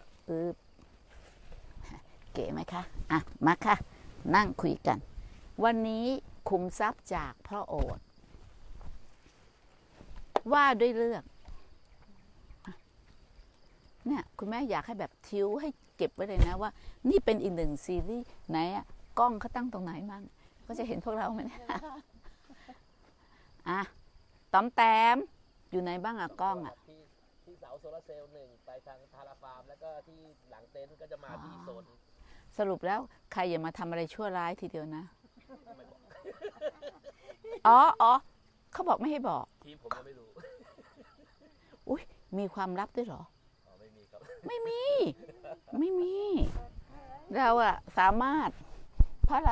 เก๋ไหมคะอ่ะมาค่ะนั่งคุยกันวันนี้ขุมทรัพย์จากพระโอษฐ์ว่าด้วยเรื่องเนี่ยคุณแม่อยากให้แบบทิวให้เก็บไว้เลยนะว่านี่เป็นอีกหนึ่งซีรีส์ไหนอะกล้องเขาตั้งตรงไหนมั่งก็จะเห็นพวกเราไหมเนี่ยอ่ะต้อมแต้มอยู่ไหนบ้างอะกล้องอะที่เสาโซลาร์เซลล์1ไปทางทาราฟาร์มแล้วก็ที่หลังเต็นท์ก็จะมาที่โซนสรุปแล้วใครอย่ามาทำอะไรชั่วร้ายทีเดียวนะไม่บอกอ๋อเขาบอกไม่ให้บอกทีมผมยังไม่รู้อุ้ยมีความลับด้วยเหรออ๋อไม่มีครับไม่มี เราอะสามารถเพราะอะไร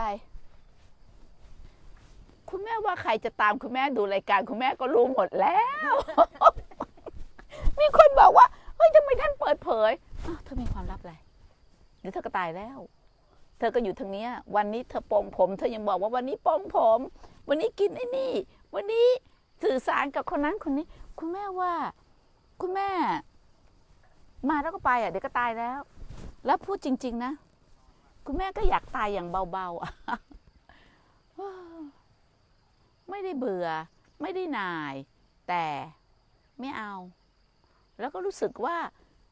คุณแม่ว่าใครจะตามคุณแม่ดูรายการคุณแม่ก็รู้หมดแล้ว มีคนบอกว่าเฮ้ยทำไมท่านเปิดเผยอ้าวเธอมีความลับอะไรเดี๋ยวเธอก็ตายแล้ว เธอก็อยู่ทางเนี้ยวันนี้เธอปลงผมเธอยังบอกว่าวันนี้ปลงผม วันนี้กินไอ้นี่ วันนี้สื่อสารกับคนนั้นคนนี้ คุณแม่ว่า คุณแม่ มาแล้วก็ไปอ่ะเดี๋ยวก็ตายแล้ว แล้วพูดจริงๆนะคุณแม่ก็อยากตายอย่างเบาๆอ่ะ ไม่ได้เบื่อไม่ได้หน่าย แต่ไม่เอา แล้วก็รู้สึกว่า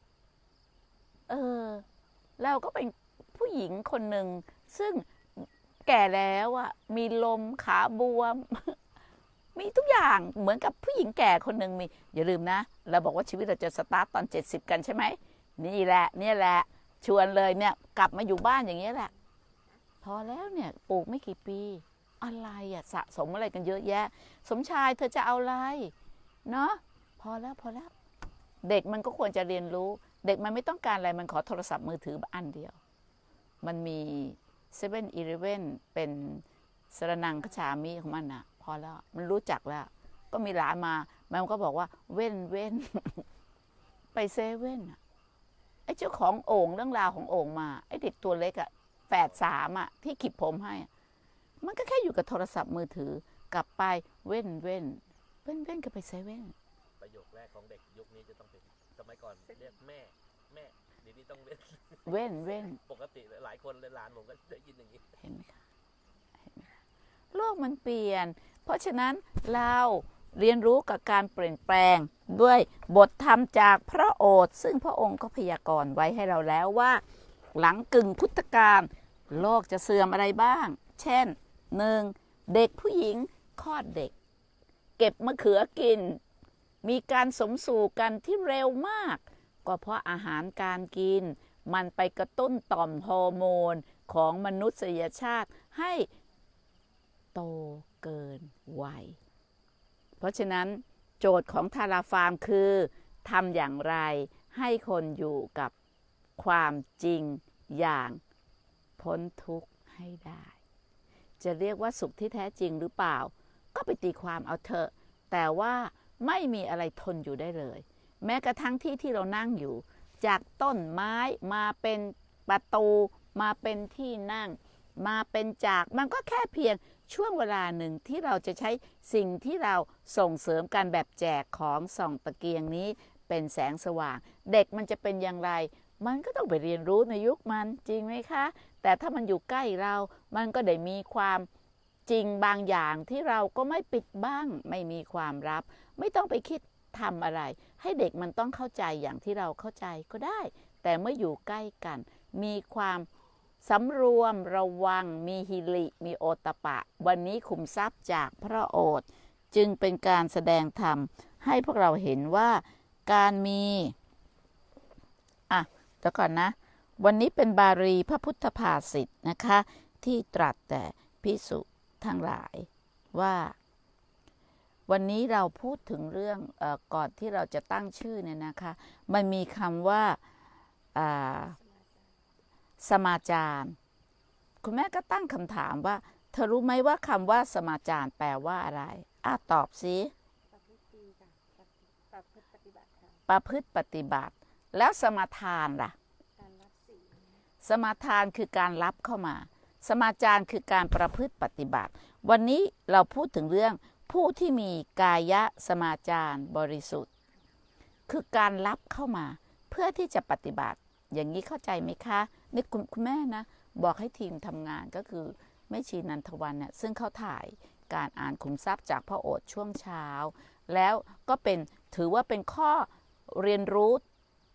เราก็เป็นผู้หญิงคนหนึ่งซึ่งแก่แล้วอ่ะมีลมขาบวม มีทุกอย่างเหมือนกับผู้หญิงแก่คนหนึ่งมีอย่าลืมนะเราบอกว่าชีวิตเราจะสตาร์ตตอน70กันใช่ไหมนี่แหละชวนเลยเนี่ยกลับมาอยู่บ้านอย่างเงี้ยแหละพอแล้วเนี่ยปลูกไม่กี่ปีอะไรอะสะสมอะไรกันเยอะแยะสมชายเธอจะเอาอะไรเนาะพอแล้วเด็กมันก็ควรจะเรียนรู้เด็กมันไม่ต้องการอะไรมันขอโทรศัพท์มือถืออันเดียวมันมี7-Eleven เป็นสรนังคชามิของมันอะพอแล้วมันรู้จักแล้วก็มีหลานมามันก็บอกว่าเว้น ไปเซเว่นอะไอ้เจ้าของโอ่งเรื่องราวของโอ่งมาไอ้เด็กตัวเล็กอะแฝด3อะที่ขีดผมให้มันก็แค่อยู่กับโทรศัพท์มือถือกลับไปเว้นก็ไปเซเว่นประโยคแรกของเด็กยุคนี้จะต้องเป็นสมัยก่อนเรียกแม่เดี๋ยวนี้ต้องเว้นปกติหลายคนเลยหลานผมก็ได้ยินอย่างนี้เห็นไหมคะโลกมันเปลี่ยนเพราะฉะนั้นเราเรียนรู้กับการเปลี่ยนแปลงด้วยบทธรรมจากพระโอษฐ์ซึ่งพระองค์ก็พยากรณ์ไว้ให้เราแล้วว่าหลังกึ่งพุทธกาลโลกจะเสื่อมอะไรบ้างเช่น 1. เด็กผู้หญิงคลอดเด็กเก็บมะเขือกินมีการสมสู่กันที่เร็วมากก็เพราะอาหารการกินมันไปกระตุ้นต่อมฮอร์โมนของมนุษยชาติให้โตเกินวัยเพราะฉะนั้นโจทย์ของทาราฟาร์มคือทำอย่างไรให้คนอยู่กับความจริงอย่างพ้นทุกข์ให้ได้จะเรียกว่าสุขที่แท้จริงหรือเปล่าก็ไปตีความเอาเถอะแต่ว่าไม่มีอะไรทนอยู่ได้เลยแม้กระทั่งที่เรานั่งอยู่จากต้นไม้มาเป็นประตูมาเป็นที่นั่งมาเป็นจากมันก็แค่เพียงช่วงเวลาหนึ่งที่เราจะใช้สิ่งที่เราส่งเสริมกันแบบแจกของส่องตะเกียงนี้เป็นแสงสว่างเด็กมันจะเป็นอย่างไรมันก็ต้องไปเรียนรู้ในยุคมันจริงไหมคะแต่ถ้ามันอยู่ใกล้เรามันก็ได้มีความจริงบางอย่างที่เราก็ไม่ปิดบังไม่มีความลับไม่ต้องไปคิดทำอะไรให้เด็กมันต้องเข้าใจอย่างที่เราเข้าใจก็ได้แต่เมื่ออยู่ใกล้กันมีความสำรวมระวังมีหิริมีโอตตปะวันนี้ขุมทรัพย์จากพระโอษฐ์จึงเป็นการแสดงธรรมให้พวกเราเห็นว่าการมีเดี๋ยวก่อนนะวันนี้เป็นบาลีพระพุทธภาษิตนะคะที่ตรัสแต่ภิกษุทั้งหลายว่าวันนี้เราพูดถึงเรื่องก่อนที่เราจะตั้งชื่อเนี่ยนะคะมันมีคำว่าสมาจารคุณแม่ก็ตั้งคำถามว่าเธอรู้ไหมว่าคำว่าสมาจารแปลว่าอะไรตอบสิประพฤติปฏิบัติแล้วสมาทานล่ะสมาทานคือการรับเข้ามาสมาจารคือการประพฤติปฏิบัติวันนี้เราพูดถึงเรื่องผู้ที่มีกายสมาจารบริสุทธิ์คือการรับเข้ามาเพื่อที่จะปฏิบัติอย่างนี้เข้าใจไหมคะนี่คุณแม่นะบอกให้ทีมทำงานก็คือแม่ชีนันทวันเนี่ยซึ่งเขาถ่ายการอ่านขุมทรัพย์จากพระโอษฐ์ช่วงเช้าแล้วก็เป็นถือว่าเป็นข้อเรียนรู้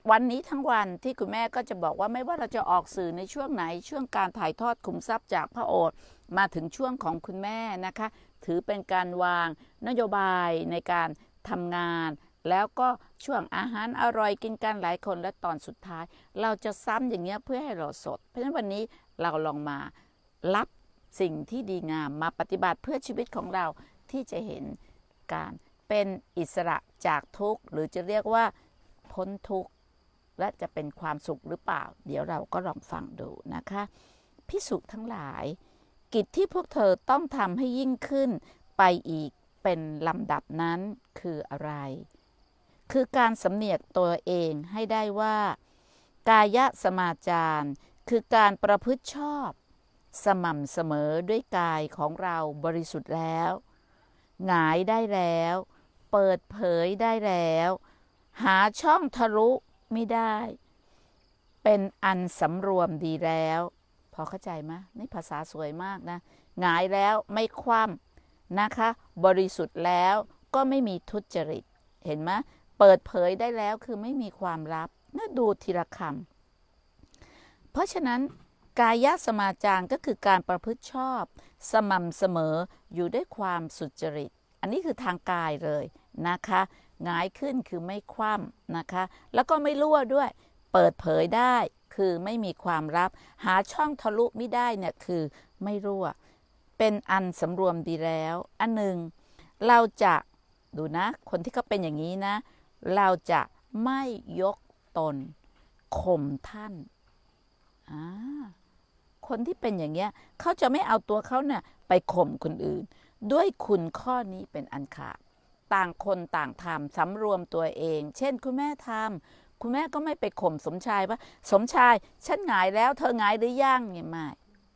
วันนี้ทั้งวันที่คุณแม่ก็จะบอกว่าไม่ว่าเราจะออกสื่อในช่วงไหนช่วงการถ่ายทอดขุมทรัพย์จากพระโอษฐ์มาถึงช่วงของคุณแม่นะคะถือเป็นการวางนโยบายในการทำงานแล้วก็ช่วงอาหารอร่อยกินกันหลายคนและตอนสุดท้ายเราจะซ้ำอย่างเงี้ยเพื่อให้เราสดเพราะฉะนั้นวันนี้เราลองมารับสิ่งที่ดีงามมาปฏิบัติเพื่อชีวิตของเราที่จะเห็นการเป็นอิสระจากทุกข์หรือจะเรียกว่าพ้นทุกข์และจะเป็นความสุขหรือเปล่าเดี๋ยวเราก็ลองฟังดูนะคะภิกษุทั้งหลายกิจที่พวกเธอต้องทำให้ยิ่งขึ้นไปอีกเป็นลำดับนั้นคืออะไรคือการสำเนียกตัวเองให้ได้ว่ากายสมาจารคือการประพฤติชอบสม่ำเสมอด้วยกายของเราบริสุทธิ์แล้วหงายได้แล้วเปิดเผยได้แล้วหาช่องทะลุไม่ได้เป็นอันสำรวมดีแล้วพอเข้าใจไหมนี่ภาษาสวยมากนะหงายแล้วไม่คว่ำนะคะบริสุทธิ์แล้วก็ไม่มีทุจริตเห็นไหมเปิดเผยได้แล้วคือไม่มีความลับน่าดูทีละคำเพราะฉะนั้นกายสมาจารก็คือการประพฤติชอบสม่ำเสมออยู่ด้วยความสุจริตอันนี้คือทางกายเลยนะคะหงายขึ้นคือไม่คว่ำนะคะแล้วก็ไม่รั่วด้วยเปิดเผยได้คือไม่มีความลับหาช่องทะลุไม่ได้เนี่ยคือไม่รั่วเป็นอันสำรวมดีแล้วอันหนึ่งเราจะดูนะคนที่เขาเป็นอย่างนี้นะเราจะไม่ยกตนข่มท่านคนที่เป็นอย่างเงี้ยเขาจะไม่เอาตัวเขาเนี่ยไปข่มคนอื่นด้วยคุณข้อนี้เป็นอันขาดต่างคนต่างทำสำรวมตัวเองเช่นคุณแม่ทำคุณแม่ก็ไม่ไปข่มสมชายว่าสมชายฉันหงายแล้วเธอหงายหรือยังเนี่ยไม่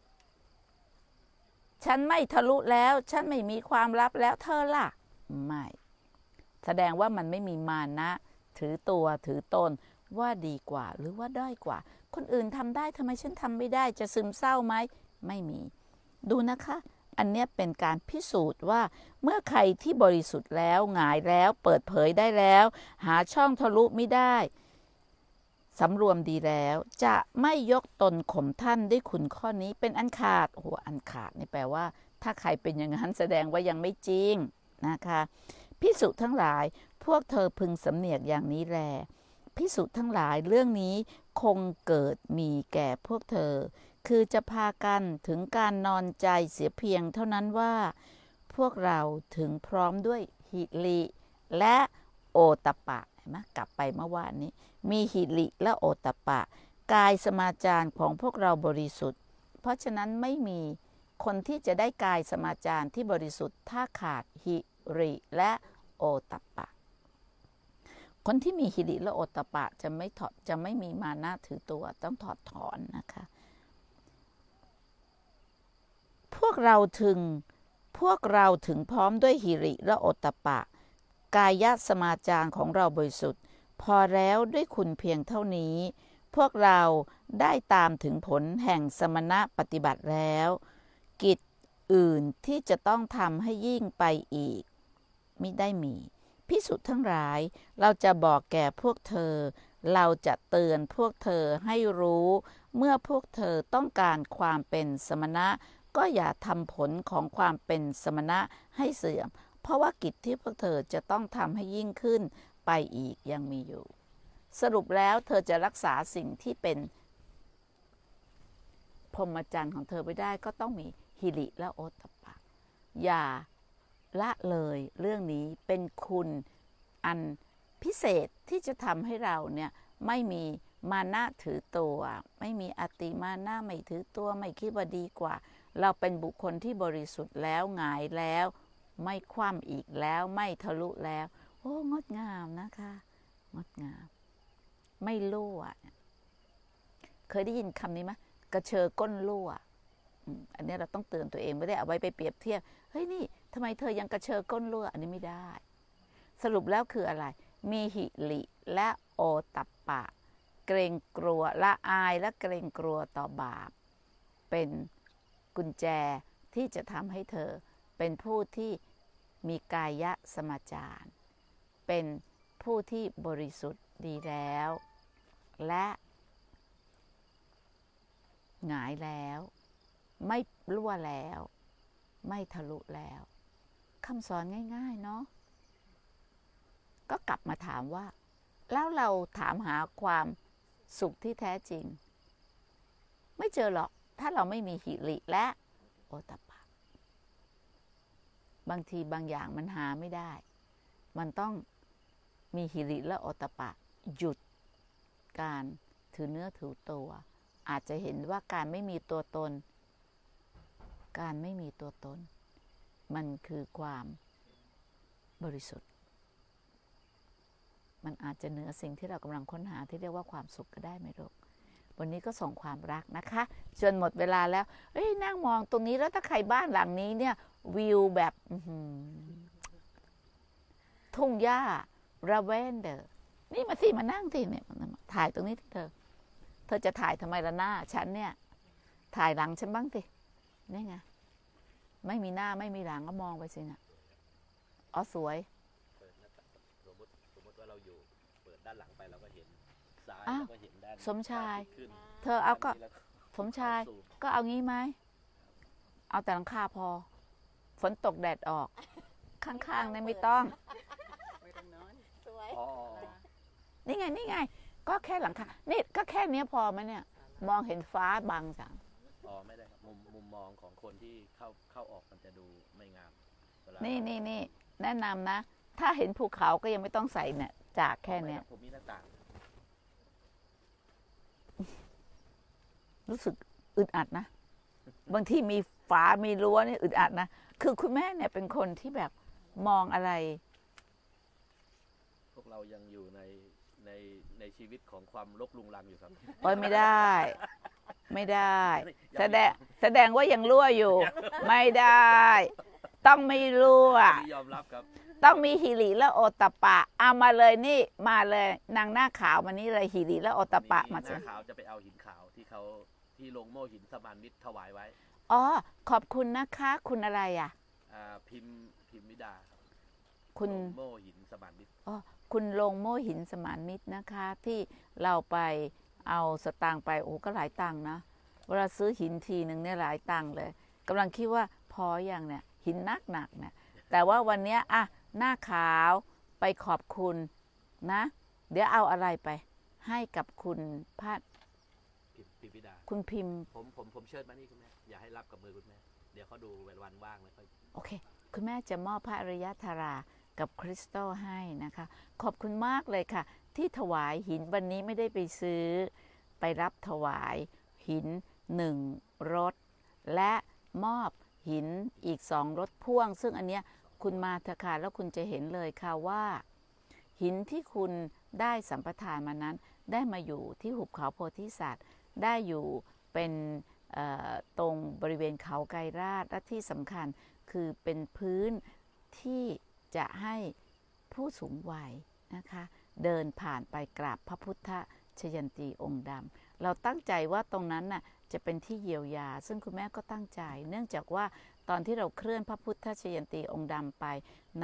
ฉันไม่ทะลุแล้วฉันไม่มีความลับแล้วเธอล่ะไม่แสดงว่ามันไม่มีมานะถือตัวถือตนว่าดีกว่าหรือว่าด้อยกว่าคนอื่นทำได้ทำไมฉันทำไม่ได้จะซึมเศร้าไหมไม่มีดูนะคะอันนี้เป็นการพิสูจน์ว่าเมื่อใครที่บริสุทธิ์แล้วหงายแล้วเปิดเผยได้แล้วหาช่องทะลุไม่ได้สำรวมดีแล้วจะไม่ยกตนข่มท่านด้วยคุณข้อนี้เป็นอันขาดโอ้โหอันขาดนี่แปลว่าถ้าใครเป็นอย่างนั้นแสดงว่ายังไม่จริงนะคะภิกษุทั้งหลายพวกเธอพึงสำเนียกอย่างนี้แลภิกษุทั้งหลายเรื่องนี้คงเกิดมีแก่พวกเธอคือจะพากันถึงการนอนใจเสียเพียงเท่านั้นว่าพวกเราถึงพร้อมด้วยหิริและโอตตัปปะเห็นไหมกลับไปเมื่อวานนี้มีหิริและโอตตัปปะกายสมาจารของพวกเราบริสุทธิ์เพราะฉะนั้นไม่มีคนที่จะได้กายสมาจารที่บริสุทธิ์ถ้าขาดหิริและโอตตัปปะคนที่มีหิริและโอตตัปปะจะไม่มีมานะถือตัวต้องถอดถอนนะคะพวกเราถึงพร้อมด้วยหิริและโอตตัปปะกายสมาจารของเราบริสุทธิ์พอแล้วด้วยคุณเพียงเท่านี้พวกเราได้ตามถึงผลแห่งสมณะปฏิบัติแล้วกิจอื่นที่จะต้องทำให้ยิ่งไปอีกมิได้มีภิกษุทั้งหลายเราจะบอกแก่พวกเธอเราจะเตือนพวกเธอให้รู้เมื่อพวกเธอต้องการความเป็นสมณะก็อย่าทำผลของความเป็นสมณะให้เสื่อมเพราะว่ากิจที่พวกเธอจะต้องทำให้ยิ่งขึ้นไปอีกยังมีอยู่สรุปแล้วเธอจะรักษาสิ่งที่เป็นพรหมจรรย์ของเธอไว้ได้ก็ต้องมีหิริและโอตตัปปะอย่าละเลยเรื่องนี้เป็นคุณอันพิเศษที่จะทำให้เราเนี่ยไม่มีมานะถือตัวไม่มีอติมานะไม่ถือตัวไม่คิดว่าดีกว่าเราเป็นบุคคลที่บริสุทธิ์แล้วหงายแล้วไม่คว่ำอีกแล้วไม่ทะลุแล้วโอ้งดงามนะคะงดงามไม่รั่วเคยได้ยินคำนี้ไหมกระเชอก้นรั่วอันนี้เราต้องเตือนตัวเองไม่ได้เอาไว้ไปเปรียบเทียบเฮ้ยนี่ทำไมเธอยังกระเชอก้นรั่วอันนี้ไม่ได้สรุปแล้วคืออะไรมีหิริและโอตตัปปะเกรงกลัวละอายและเกรงกลัวต่อบาปเป็นกุญแจที่จะทำให้เธอเป็นผู้ที่มีกายสมาจารเป็นผู้ที่บริสุทธิ์ดีแล้วและหงายแล้วไม่รั่วแล้วไม่ทะลุแล้วคำสอนง่ายๆเนาะก็กลับมาถามว่าแล้วเราถามหาความสุขที่แท้จริงไม่เจอหรอกถ้าเราไม่มีหิริและโอตตัปปะบางทีบางอย่างมันหาไม่ได้มันต้องมีหิริและโอตตัปปะหยุดการถือเนื้อถือตัวอาจจะเห็นว่าการไม่มีตัวตนมันคือความบริสุทธิ์มันอาจจะเหนือสิ่งที่เรากำลังค้นหาที่เรียกว่าความสุขก็ได้ไหมลูกวันนี้ก็ส่งความรักนะคะจนหมดเวลาแล้วนั่งมองตรงนี้แล้วถ้าใครบ้านหลังนี้เนี่ยวิวแบบทุ่งหญ้าราเวนเดอร์นี่มาสิมานั่งสิเนี่ยถ่ายตรงนี้เธอจะถ่ายทำไมล่ะหน้าฉันเนี่ยถ่ายหลังฉันบ้างสินี่ไงไม่มีหน้าไม่มีหลังก็มองไปสินะอ๋อสวยเปิดหน้าต่างสมมติว่าเราอยู่เปิดด้านหลังไปเราก็เห็นซ้ายเราก็เห็นด้านสมชายขึ้นเธอเอาก็สมชายก็เอางี้ไหมเอาแต่หลังคาพอฝนตกแดดออกข้างๆเนี่ยไม่ต้องสวยนี่ไงก็แค่หลังคานี่ก็แค่นี้พอไหมเนี่ยมองเห็นฟ้าบางจังไม่ได้ครับมุมมองของคนที่เข้าออกมันจะดูไม่งามนี่แนะนำนะถ้าเห็นภูเขาก็ยังไม่ต้องใส่เนี่ยจากแค่เนี้ยผมมีหน้าต่างรู้สึกอึดอัดนะบางที่มีฝามีรั้วนี่อึดอัดนะคือคุณแม่เนี่ยเป็นคนที่แบบมองอะไรพวกเรายังอยู่ในชีวิตของความรกรุงรังอยู่ครับไม่ได้แสดงว่ายังรั่วอยู่ไม่ได้ต้องไม่รั่วยอมรับครับต้องมีหิริและโอตตัปปะเอามาเลยนี่มาเลยนางหน้าขาวมานี่เลยหิริและโอตตัปปะมาหน้าขาวจะไปเอาหินขาวที่ลงโม่หินสมานมิตรถวายไว้ขอบคุณนะคะคุณอะไรพิมมิดาคุณโม่หินสมานมิตรคุณลงโม่หินสมานมิตรนะคะที่เราไปเอาสตางค์ไปก็หลายตังค์นะเวลาซื้อหินทีหนึ่งเนี่ยหลายตังค์เลยกำลังคิดว่าพออย่างเนี่ยหินหนักเนี่ยแต่ว่าวันนี้หน้าขาวไปขอบคุณนะเดี๋ยวเอาอะไรไปให้กับคุณพัดพิมพิดาคุณพิมพ์ผมเชิญมานี่คุณแม่อย่าให้รับกับมือคุณแม่เดี๋ยวเขาดูวันว่างแล้วค่อยโอเคคุณแม่จะมอบพระอริยธารากับคริสตัลให้นะคะขอบคุณมากเลยค่ะที่ถวายหินวันนี้ไม่ได้ไปซื้อไปรับถวายหิน1 รถและมอบหินอีก2 รถพ่วงซึ่งอันเนี้ยคุณมาเถอะค่ะแล้วคุณจะเห็นเลยค่ะว่าหินที่คุณได้สัมปทานมานั้นได้มาอยู่ที่หุบเขาโพธิสัตว์ได้อยู่เป็นตรงบริเวณเขาไกรราชและที่สำคัญคือเป็นพื้นที่จะให้ผู้สูงวัยนะคะเดินผ่านไปกราบพระพุทธชยันตีองค์ดำเราตั้งใจว่าตรงนั้นน่ะจะเป็นที่เยียวยาซึ่งคุณแม่ก็ตั้งใจเนื่องจากว่าตอนที่เราเคลื่อนพระพุทธชยันตีองค์ดำไปใน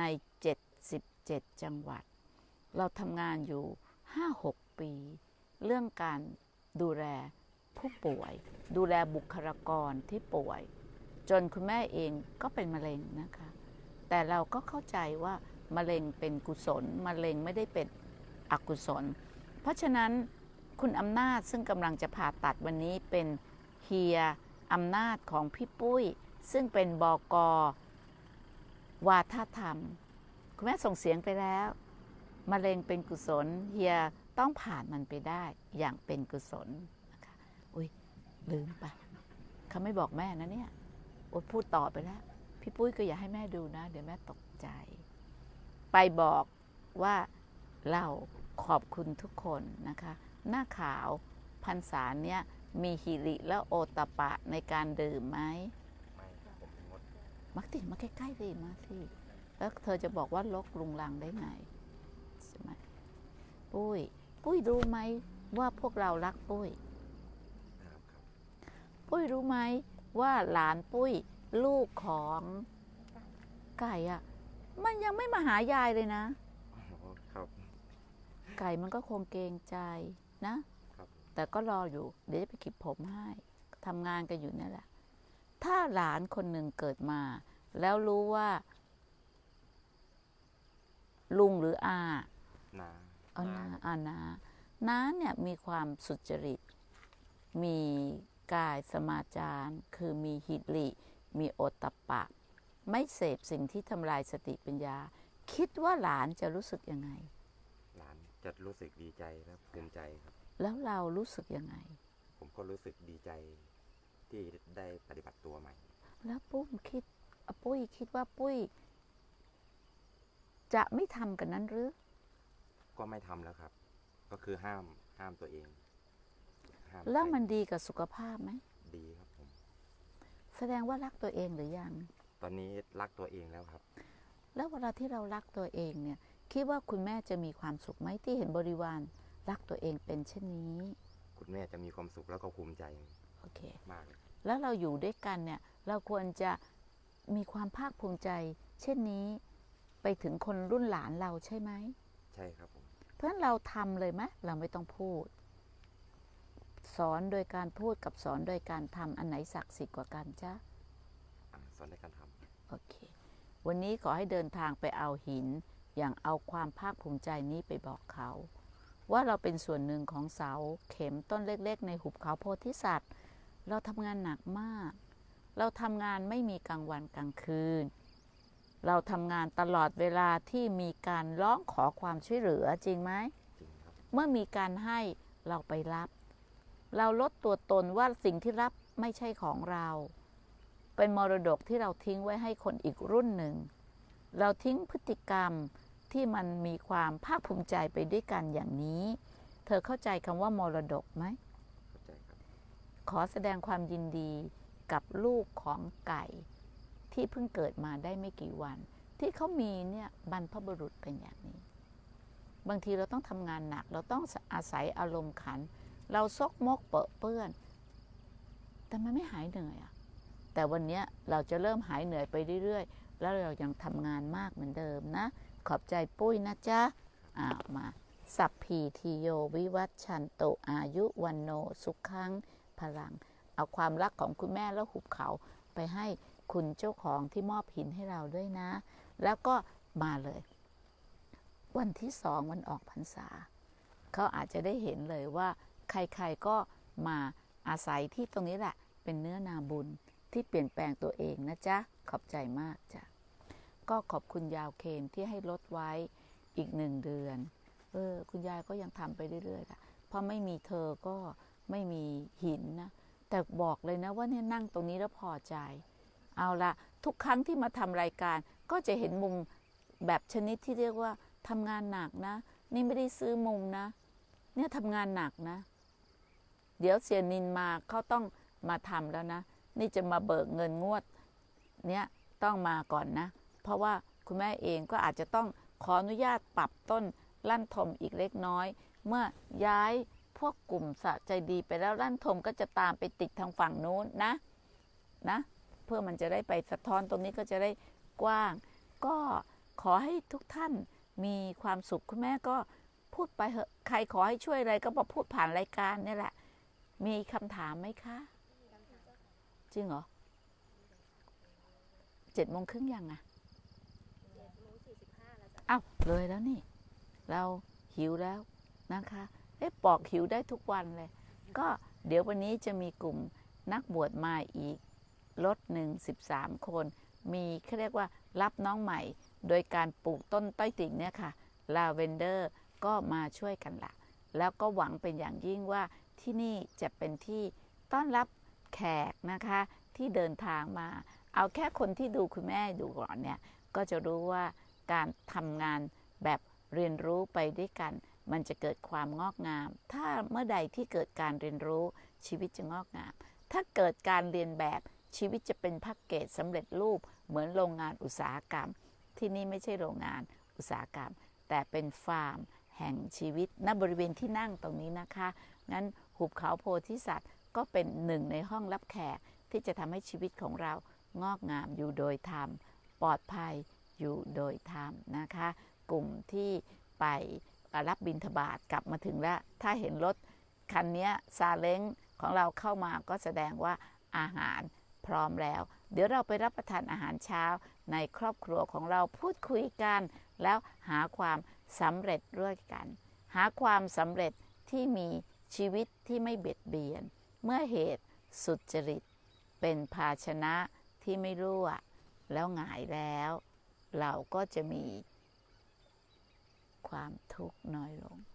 77จังหวัดเราทำงานอยู่ 5-6 ปีเรื่องการดูแลผู้ป่วยดูแลบุคลากรที่ป่วยจนคุณแม่เองก็เป็นมะเร็งนะคะแต่เราก็เข้าใจว่ามะเร็งเป็นกุศลมะเร็งไม่ได้เป็นอกุศลเพราะฉะนั้นคุณอำนาจซึ่งกำลังจะผ่าตัดวันนี้เป็นเฮียอำนาจของพี่ปุ้ยซึ่งเป็นบก.วาทธรรมคุณแม่ส่งเสียงไปแล้วมะเร็งเป็นกุศลเฮียต้องผ่านมันไปได้อย่างเป็นกุศลนะคะลืมไปเขาไม่บอกแม่นะเนี่ยพูดต่อไปแล้วพี่ปุ้ยก็อย่าให้แม่ดูนะเดี๋ยวแม่ตกใจไปบอกว่าเราขอบคุณทุกคนนะคะหน้าขาวพรรษาเนี้ยมีหิริและโอตตัปปะในการดื่มไหมไม่ผมงดมักติมาใกล้ๆสิมาสิแล้วเธอจะบอกว่าลกลุงลังได้ไงใช่ไหมปุ้ยรู้ไหมว่าพวกเรารักปุ้ยรู้ไหมว่าหลานปุ้ยลูกของไก่มันยังไม่มาหายายเลยนะครับไก่มันก็คงเกรงใจนะแต่ก็รออยู่เดี๋ยวจะไปขีดผมให้ทำงานกันอยู่นั่นแหละถ้าหลานคนหนึ่งเกิดมาแล้วรู้ว่าลุงหรืออานาน้าเนี่ยมีความสุจริตมีกายสมาจารคือมีหิริมีโอตตัปปะไม่เสพสิ่งที่ทำลายสติปัญญาคิดว่าหลานจะรู้สึกยังไงหลานจะรู้สึกดีใจและภูมิใจครับแล้วเรารู้สึกยังไงผมก็รู้สึกดีใจที่ได้ปฏิบัติตัวใหม่แล้วปุ้ยคิดว่าปุ้ยจะไม่ทำกันนั้นหรือก็ไม่ทำแล้วครับก็คือห้ามตัวเองแล้วมันดีกับสุขภาพไหมดีครับผมแสดงว่ารักตัวเองหรือยังตอนนี้รักตัวเองแล้วครับแล้วเวลาที่เรารักตัวเองเนี่ยคิดว่าคุณแม่จะมีความสุขไหมที่เห็นบริวารรักตัวเองเป็นเช่นนี้คุณแม่จะมีความสุขแล้วก็ภูมิใจโอเคมากแล้วเราอยู่ด้วยกันเนี่ยเราควรจะมีความภาคภูมิใจเช่นนี้ไปถึงคนรุ่นหลานเราใช่ไหมใช่ครับผมเพราะฉะนั้นเราทำเลยไหมเราไม่ต้องพูดสอนโดยการพูดกับสอนโดยการทำอันไหนศักดิ์สิทธิ์กว่ากันจ๊ะสอนในการทำโอเควันนี้ขอให้เดินทางไปเอาหินอย่างเอาความภาคภูมิใจนี้ไปบอกเขาว่าเราเป็นส่วนหนึ่งของเสาเข็มต้นเล็กๆในหุบเขาโพธิสัตว์เราทำงานหนักมากเราทำงานไม่มีกลางวันกลางคืนเราทำงานตลอดเวลาที่มีการร้องขอความช่วยเหลือจริงไหมจริงครับเมื่อมีการให้เราไปรับเราลดตัวตนว่าสิ่งที่รับไม่ใช่ของเราเป็นมรดกที่เราทิ้งไว้ให้คนอีกรุ่นหนึ่งเราทิ้งพฤติกรรมที่มันมีความภาคภูมิใจไปด้วยกันอย่างนี้เธอเข้าใจคำว่ามรดกไหมเข้าใจครับขอแสดงความยินดีกับลูกของไก่ที่เพิ่งเกิดมาได้ไม่กี่วันที่เขามีเนี่ยบรรพบุรุษเป็นอย่างนี้บางทีเราต้องทำงานหนักเราต้องอาศัยอารมณ์ขันเราซกมกเปอะเปื้อนแต่มันไม่หายเหนื่อยอะแต่วันนี้เราจะเริ่มหายเหนื่อยไปเรื่อยๆแล้วเรายังทำงานมากเหมือนเดิมนะขอบใจปุ้ยนะจ๊ะมาสัพพีทีโยวิวัชชันโตอายุวันโนสุขังพลังเอาความรักของคุณแม่และหุบเขาไปให้คุณเจ้าของที่มอบหินให้เราด้วยนะแล้วก็มาเลยวันที่2วันออกพรรษาเขาอาจจะได้เห็นเลยว่าใครๆก็มาอาศัยที่ตรงนี้แหละเป็นเนื้อนาบุญที่เปลี่ยนแปลงตัวเองนะจ๊ะขอบใจมากจ้ะก็ขอบคุณยาวเคนที่ให้ลดไว้อีก1 เดือนคุณยายก็ยังทำไปเรื่อยๆล่ะเพราะไม่มีเธอก็ไม่มีหินนะแต่บอกเลยนะว่าเนี่ยนั่งตรงนี้แล้วพอใจเอาละทุกครั้งที่มาทำรายการก็จะเห็นมุมแบบชนิดที่เรียกว่าทำงานหนักนะนี่ไม่ได้ซื้อมุมนะเนี่ยทำงานหนักนะเดี๋ยวเสียนินมาเขาต้องมาทำแล้วนะนี่จะมาเบิกเงินงวดเนี่ยต้องมาก่อนนะเพราะว่าคุณแม่เองก็อาจจะต้องขออนุญาตปรับต้นลั่นทมอีกเล็กน้อยเมื่อย้ายพวกกลุ่มสะใจดีไปแล้วลั่นทมก็จะตามไปติดทางฝั่งนู้นนะเพื่อมันจะได้ไปสะท้อนตรงนี้ก็จะได้กว้างก็ขอให้ทุกท่านมีความสุขคุณแม่ก็พูดไปเหอะใครขอให้ช่วยอะไรก็มาพูดผ่านรายการนี่แหละมีคำถามไหมคะจริงเหรอ7:30ยังอ่ะอ้าวเลยแล้วนี่เราหิวแล้วนะคะปอกหิวได้ทุกวันเลยก็เดี๋ยววันนี้จะมีกลุ่มนักบวชมาอีกรถ13 คนมีเขาเรียกว่ารับน้องใหม่โดยการปลูกต้นต้อยติ่งเนี่ยค่ะลาเวนเดอร์ก็มาช่วยกันละแล้วก็หวังเป็นอย่างยิ่งว่าที่นี่จะเป็นที่ต้อนรับแขกนะคะที่เดินทางมาเอาแค่คนที่ดูคุณแม่ดูก่อนเนี่ยก็จะรู้ว่าการทำงานแบบเรียนรู้ไปด้วยกันมันจะเกิดความงอกงามถ้าเมื่อใดที่เกิดการเรียนรู้ชีวิตจะงอกงามถ้าเกิดการเรียนแบบชีวิตจะเป็นแพ็กเกจสำเร็จรูปเหมือนโรงงานอุตสาหกรรมที่นี่ไม่ใช่โรงงานอุตสาหกรรมแต่เป็นฟาร์มแห่งชีวิตณบริเวณที่นั่งตรงนี้นะคะงั้นหุบเขาโพธิสัตว์ก็เป็น1ในห้องรับแขกที่จะทำให้ชีวิตของเรางอกงามอยู่โดยธรรมปลอดภัยอยู่โดยธรรมนะคะกลุ่มที่ไปรับบิณฑบาตกลับมาถึงแล้วถ้าเห็นรถคันนี้ซาเล้งของเราเข้ามาก็แสดงว่าอาหารพร้อมแล้วเดี๋ยวเราไปรับประทานอาหารเช้าในครอบครัวของเราพูดคุยกันแล้วหาความสำเร็จด้วยกันหาความสำเร็จที่มีชีวิตที่ไม่เบียดเบียนเมื่อเหตุสุจริตเป็นภาชนะที่ไม่รั่วแล้วหงายแล้วเราก็จะมีความทุกข์น้อยลง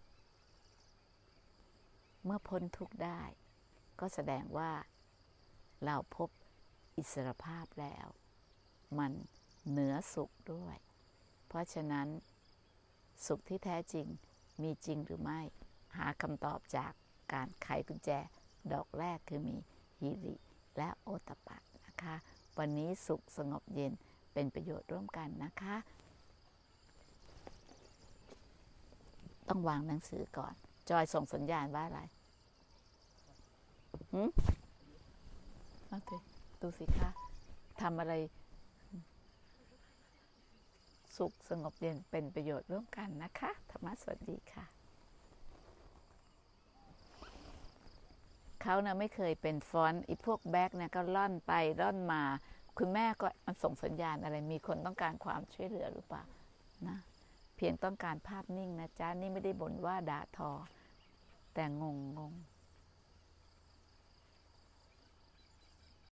เมื่อพ้นทุกข์ได้ก็แสดงว่าเราพบอิสรภาพแล้วมันเหนือสุขด้วยเพราะฉะนั้นสุขที่แท้จริงมีจริงหรือไม่หาคำตอบจากการไขกุญแจดอกแรกคือมีหิริและโอตตัปปะนะคะวันนี้สุขสงบเย็นเป็นประโยชน์ร่วมกันนะคะต้องวางหนังสือก่อนจอยส่งสัญญาณว่าอะไรดูสิคะทำอะไรสุขสงบเย็นเป็นประโยชน์ร่วมกันนะคะธรรมะสวัสดีค่ะเขานะไม่เคยเป็นฟอนต์พวกแบ็กเนี่ยก็ล่อนไปล่อนมาคุณแม่ก็มันส่งสัญญาณอะไรมีคนต้องการความช่วยเหลือหรือเปล่านะเพียงต้องการภาพนิ่งนะจ๊ะนี่ไม่ได้บ่นว่าด่าทอแต่งง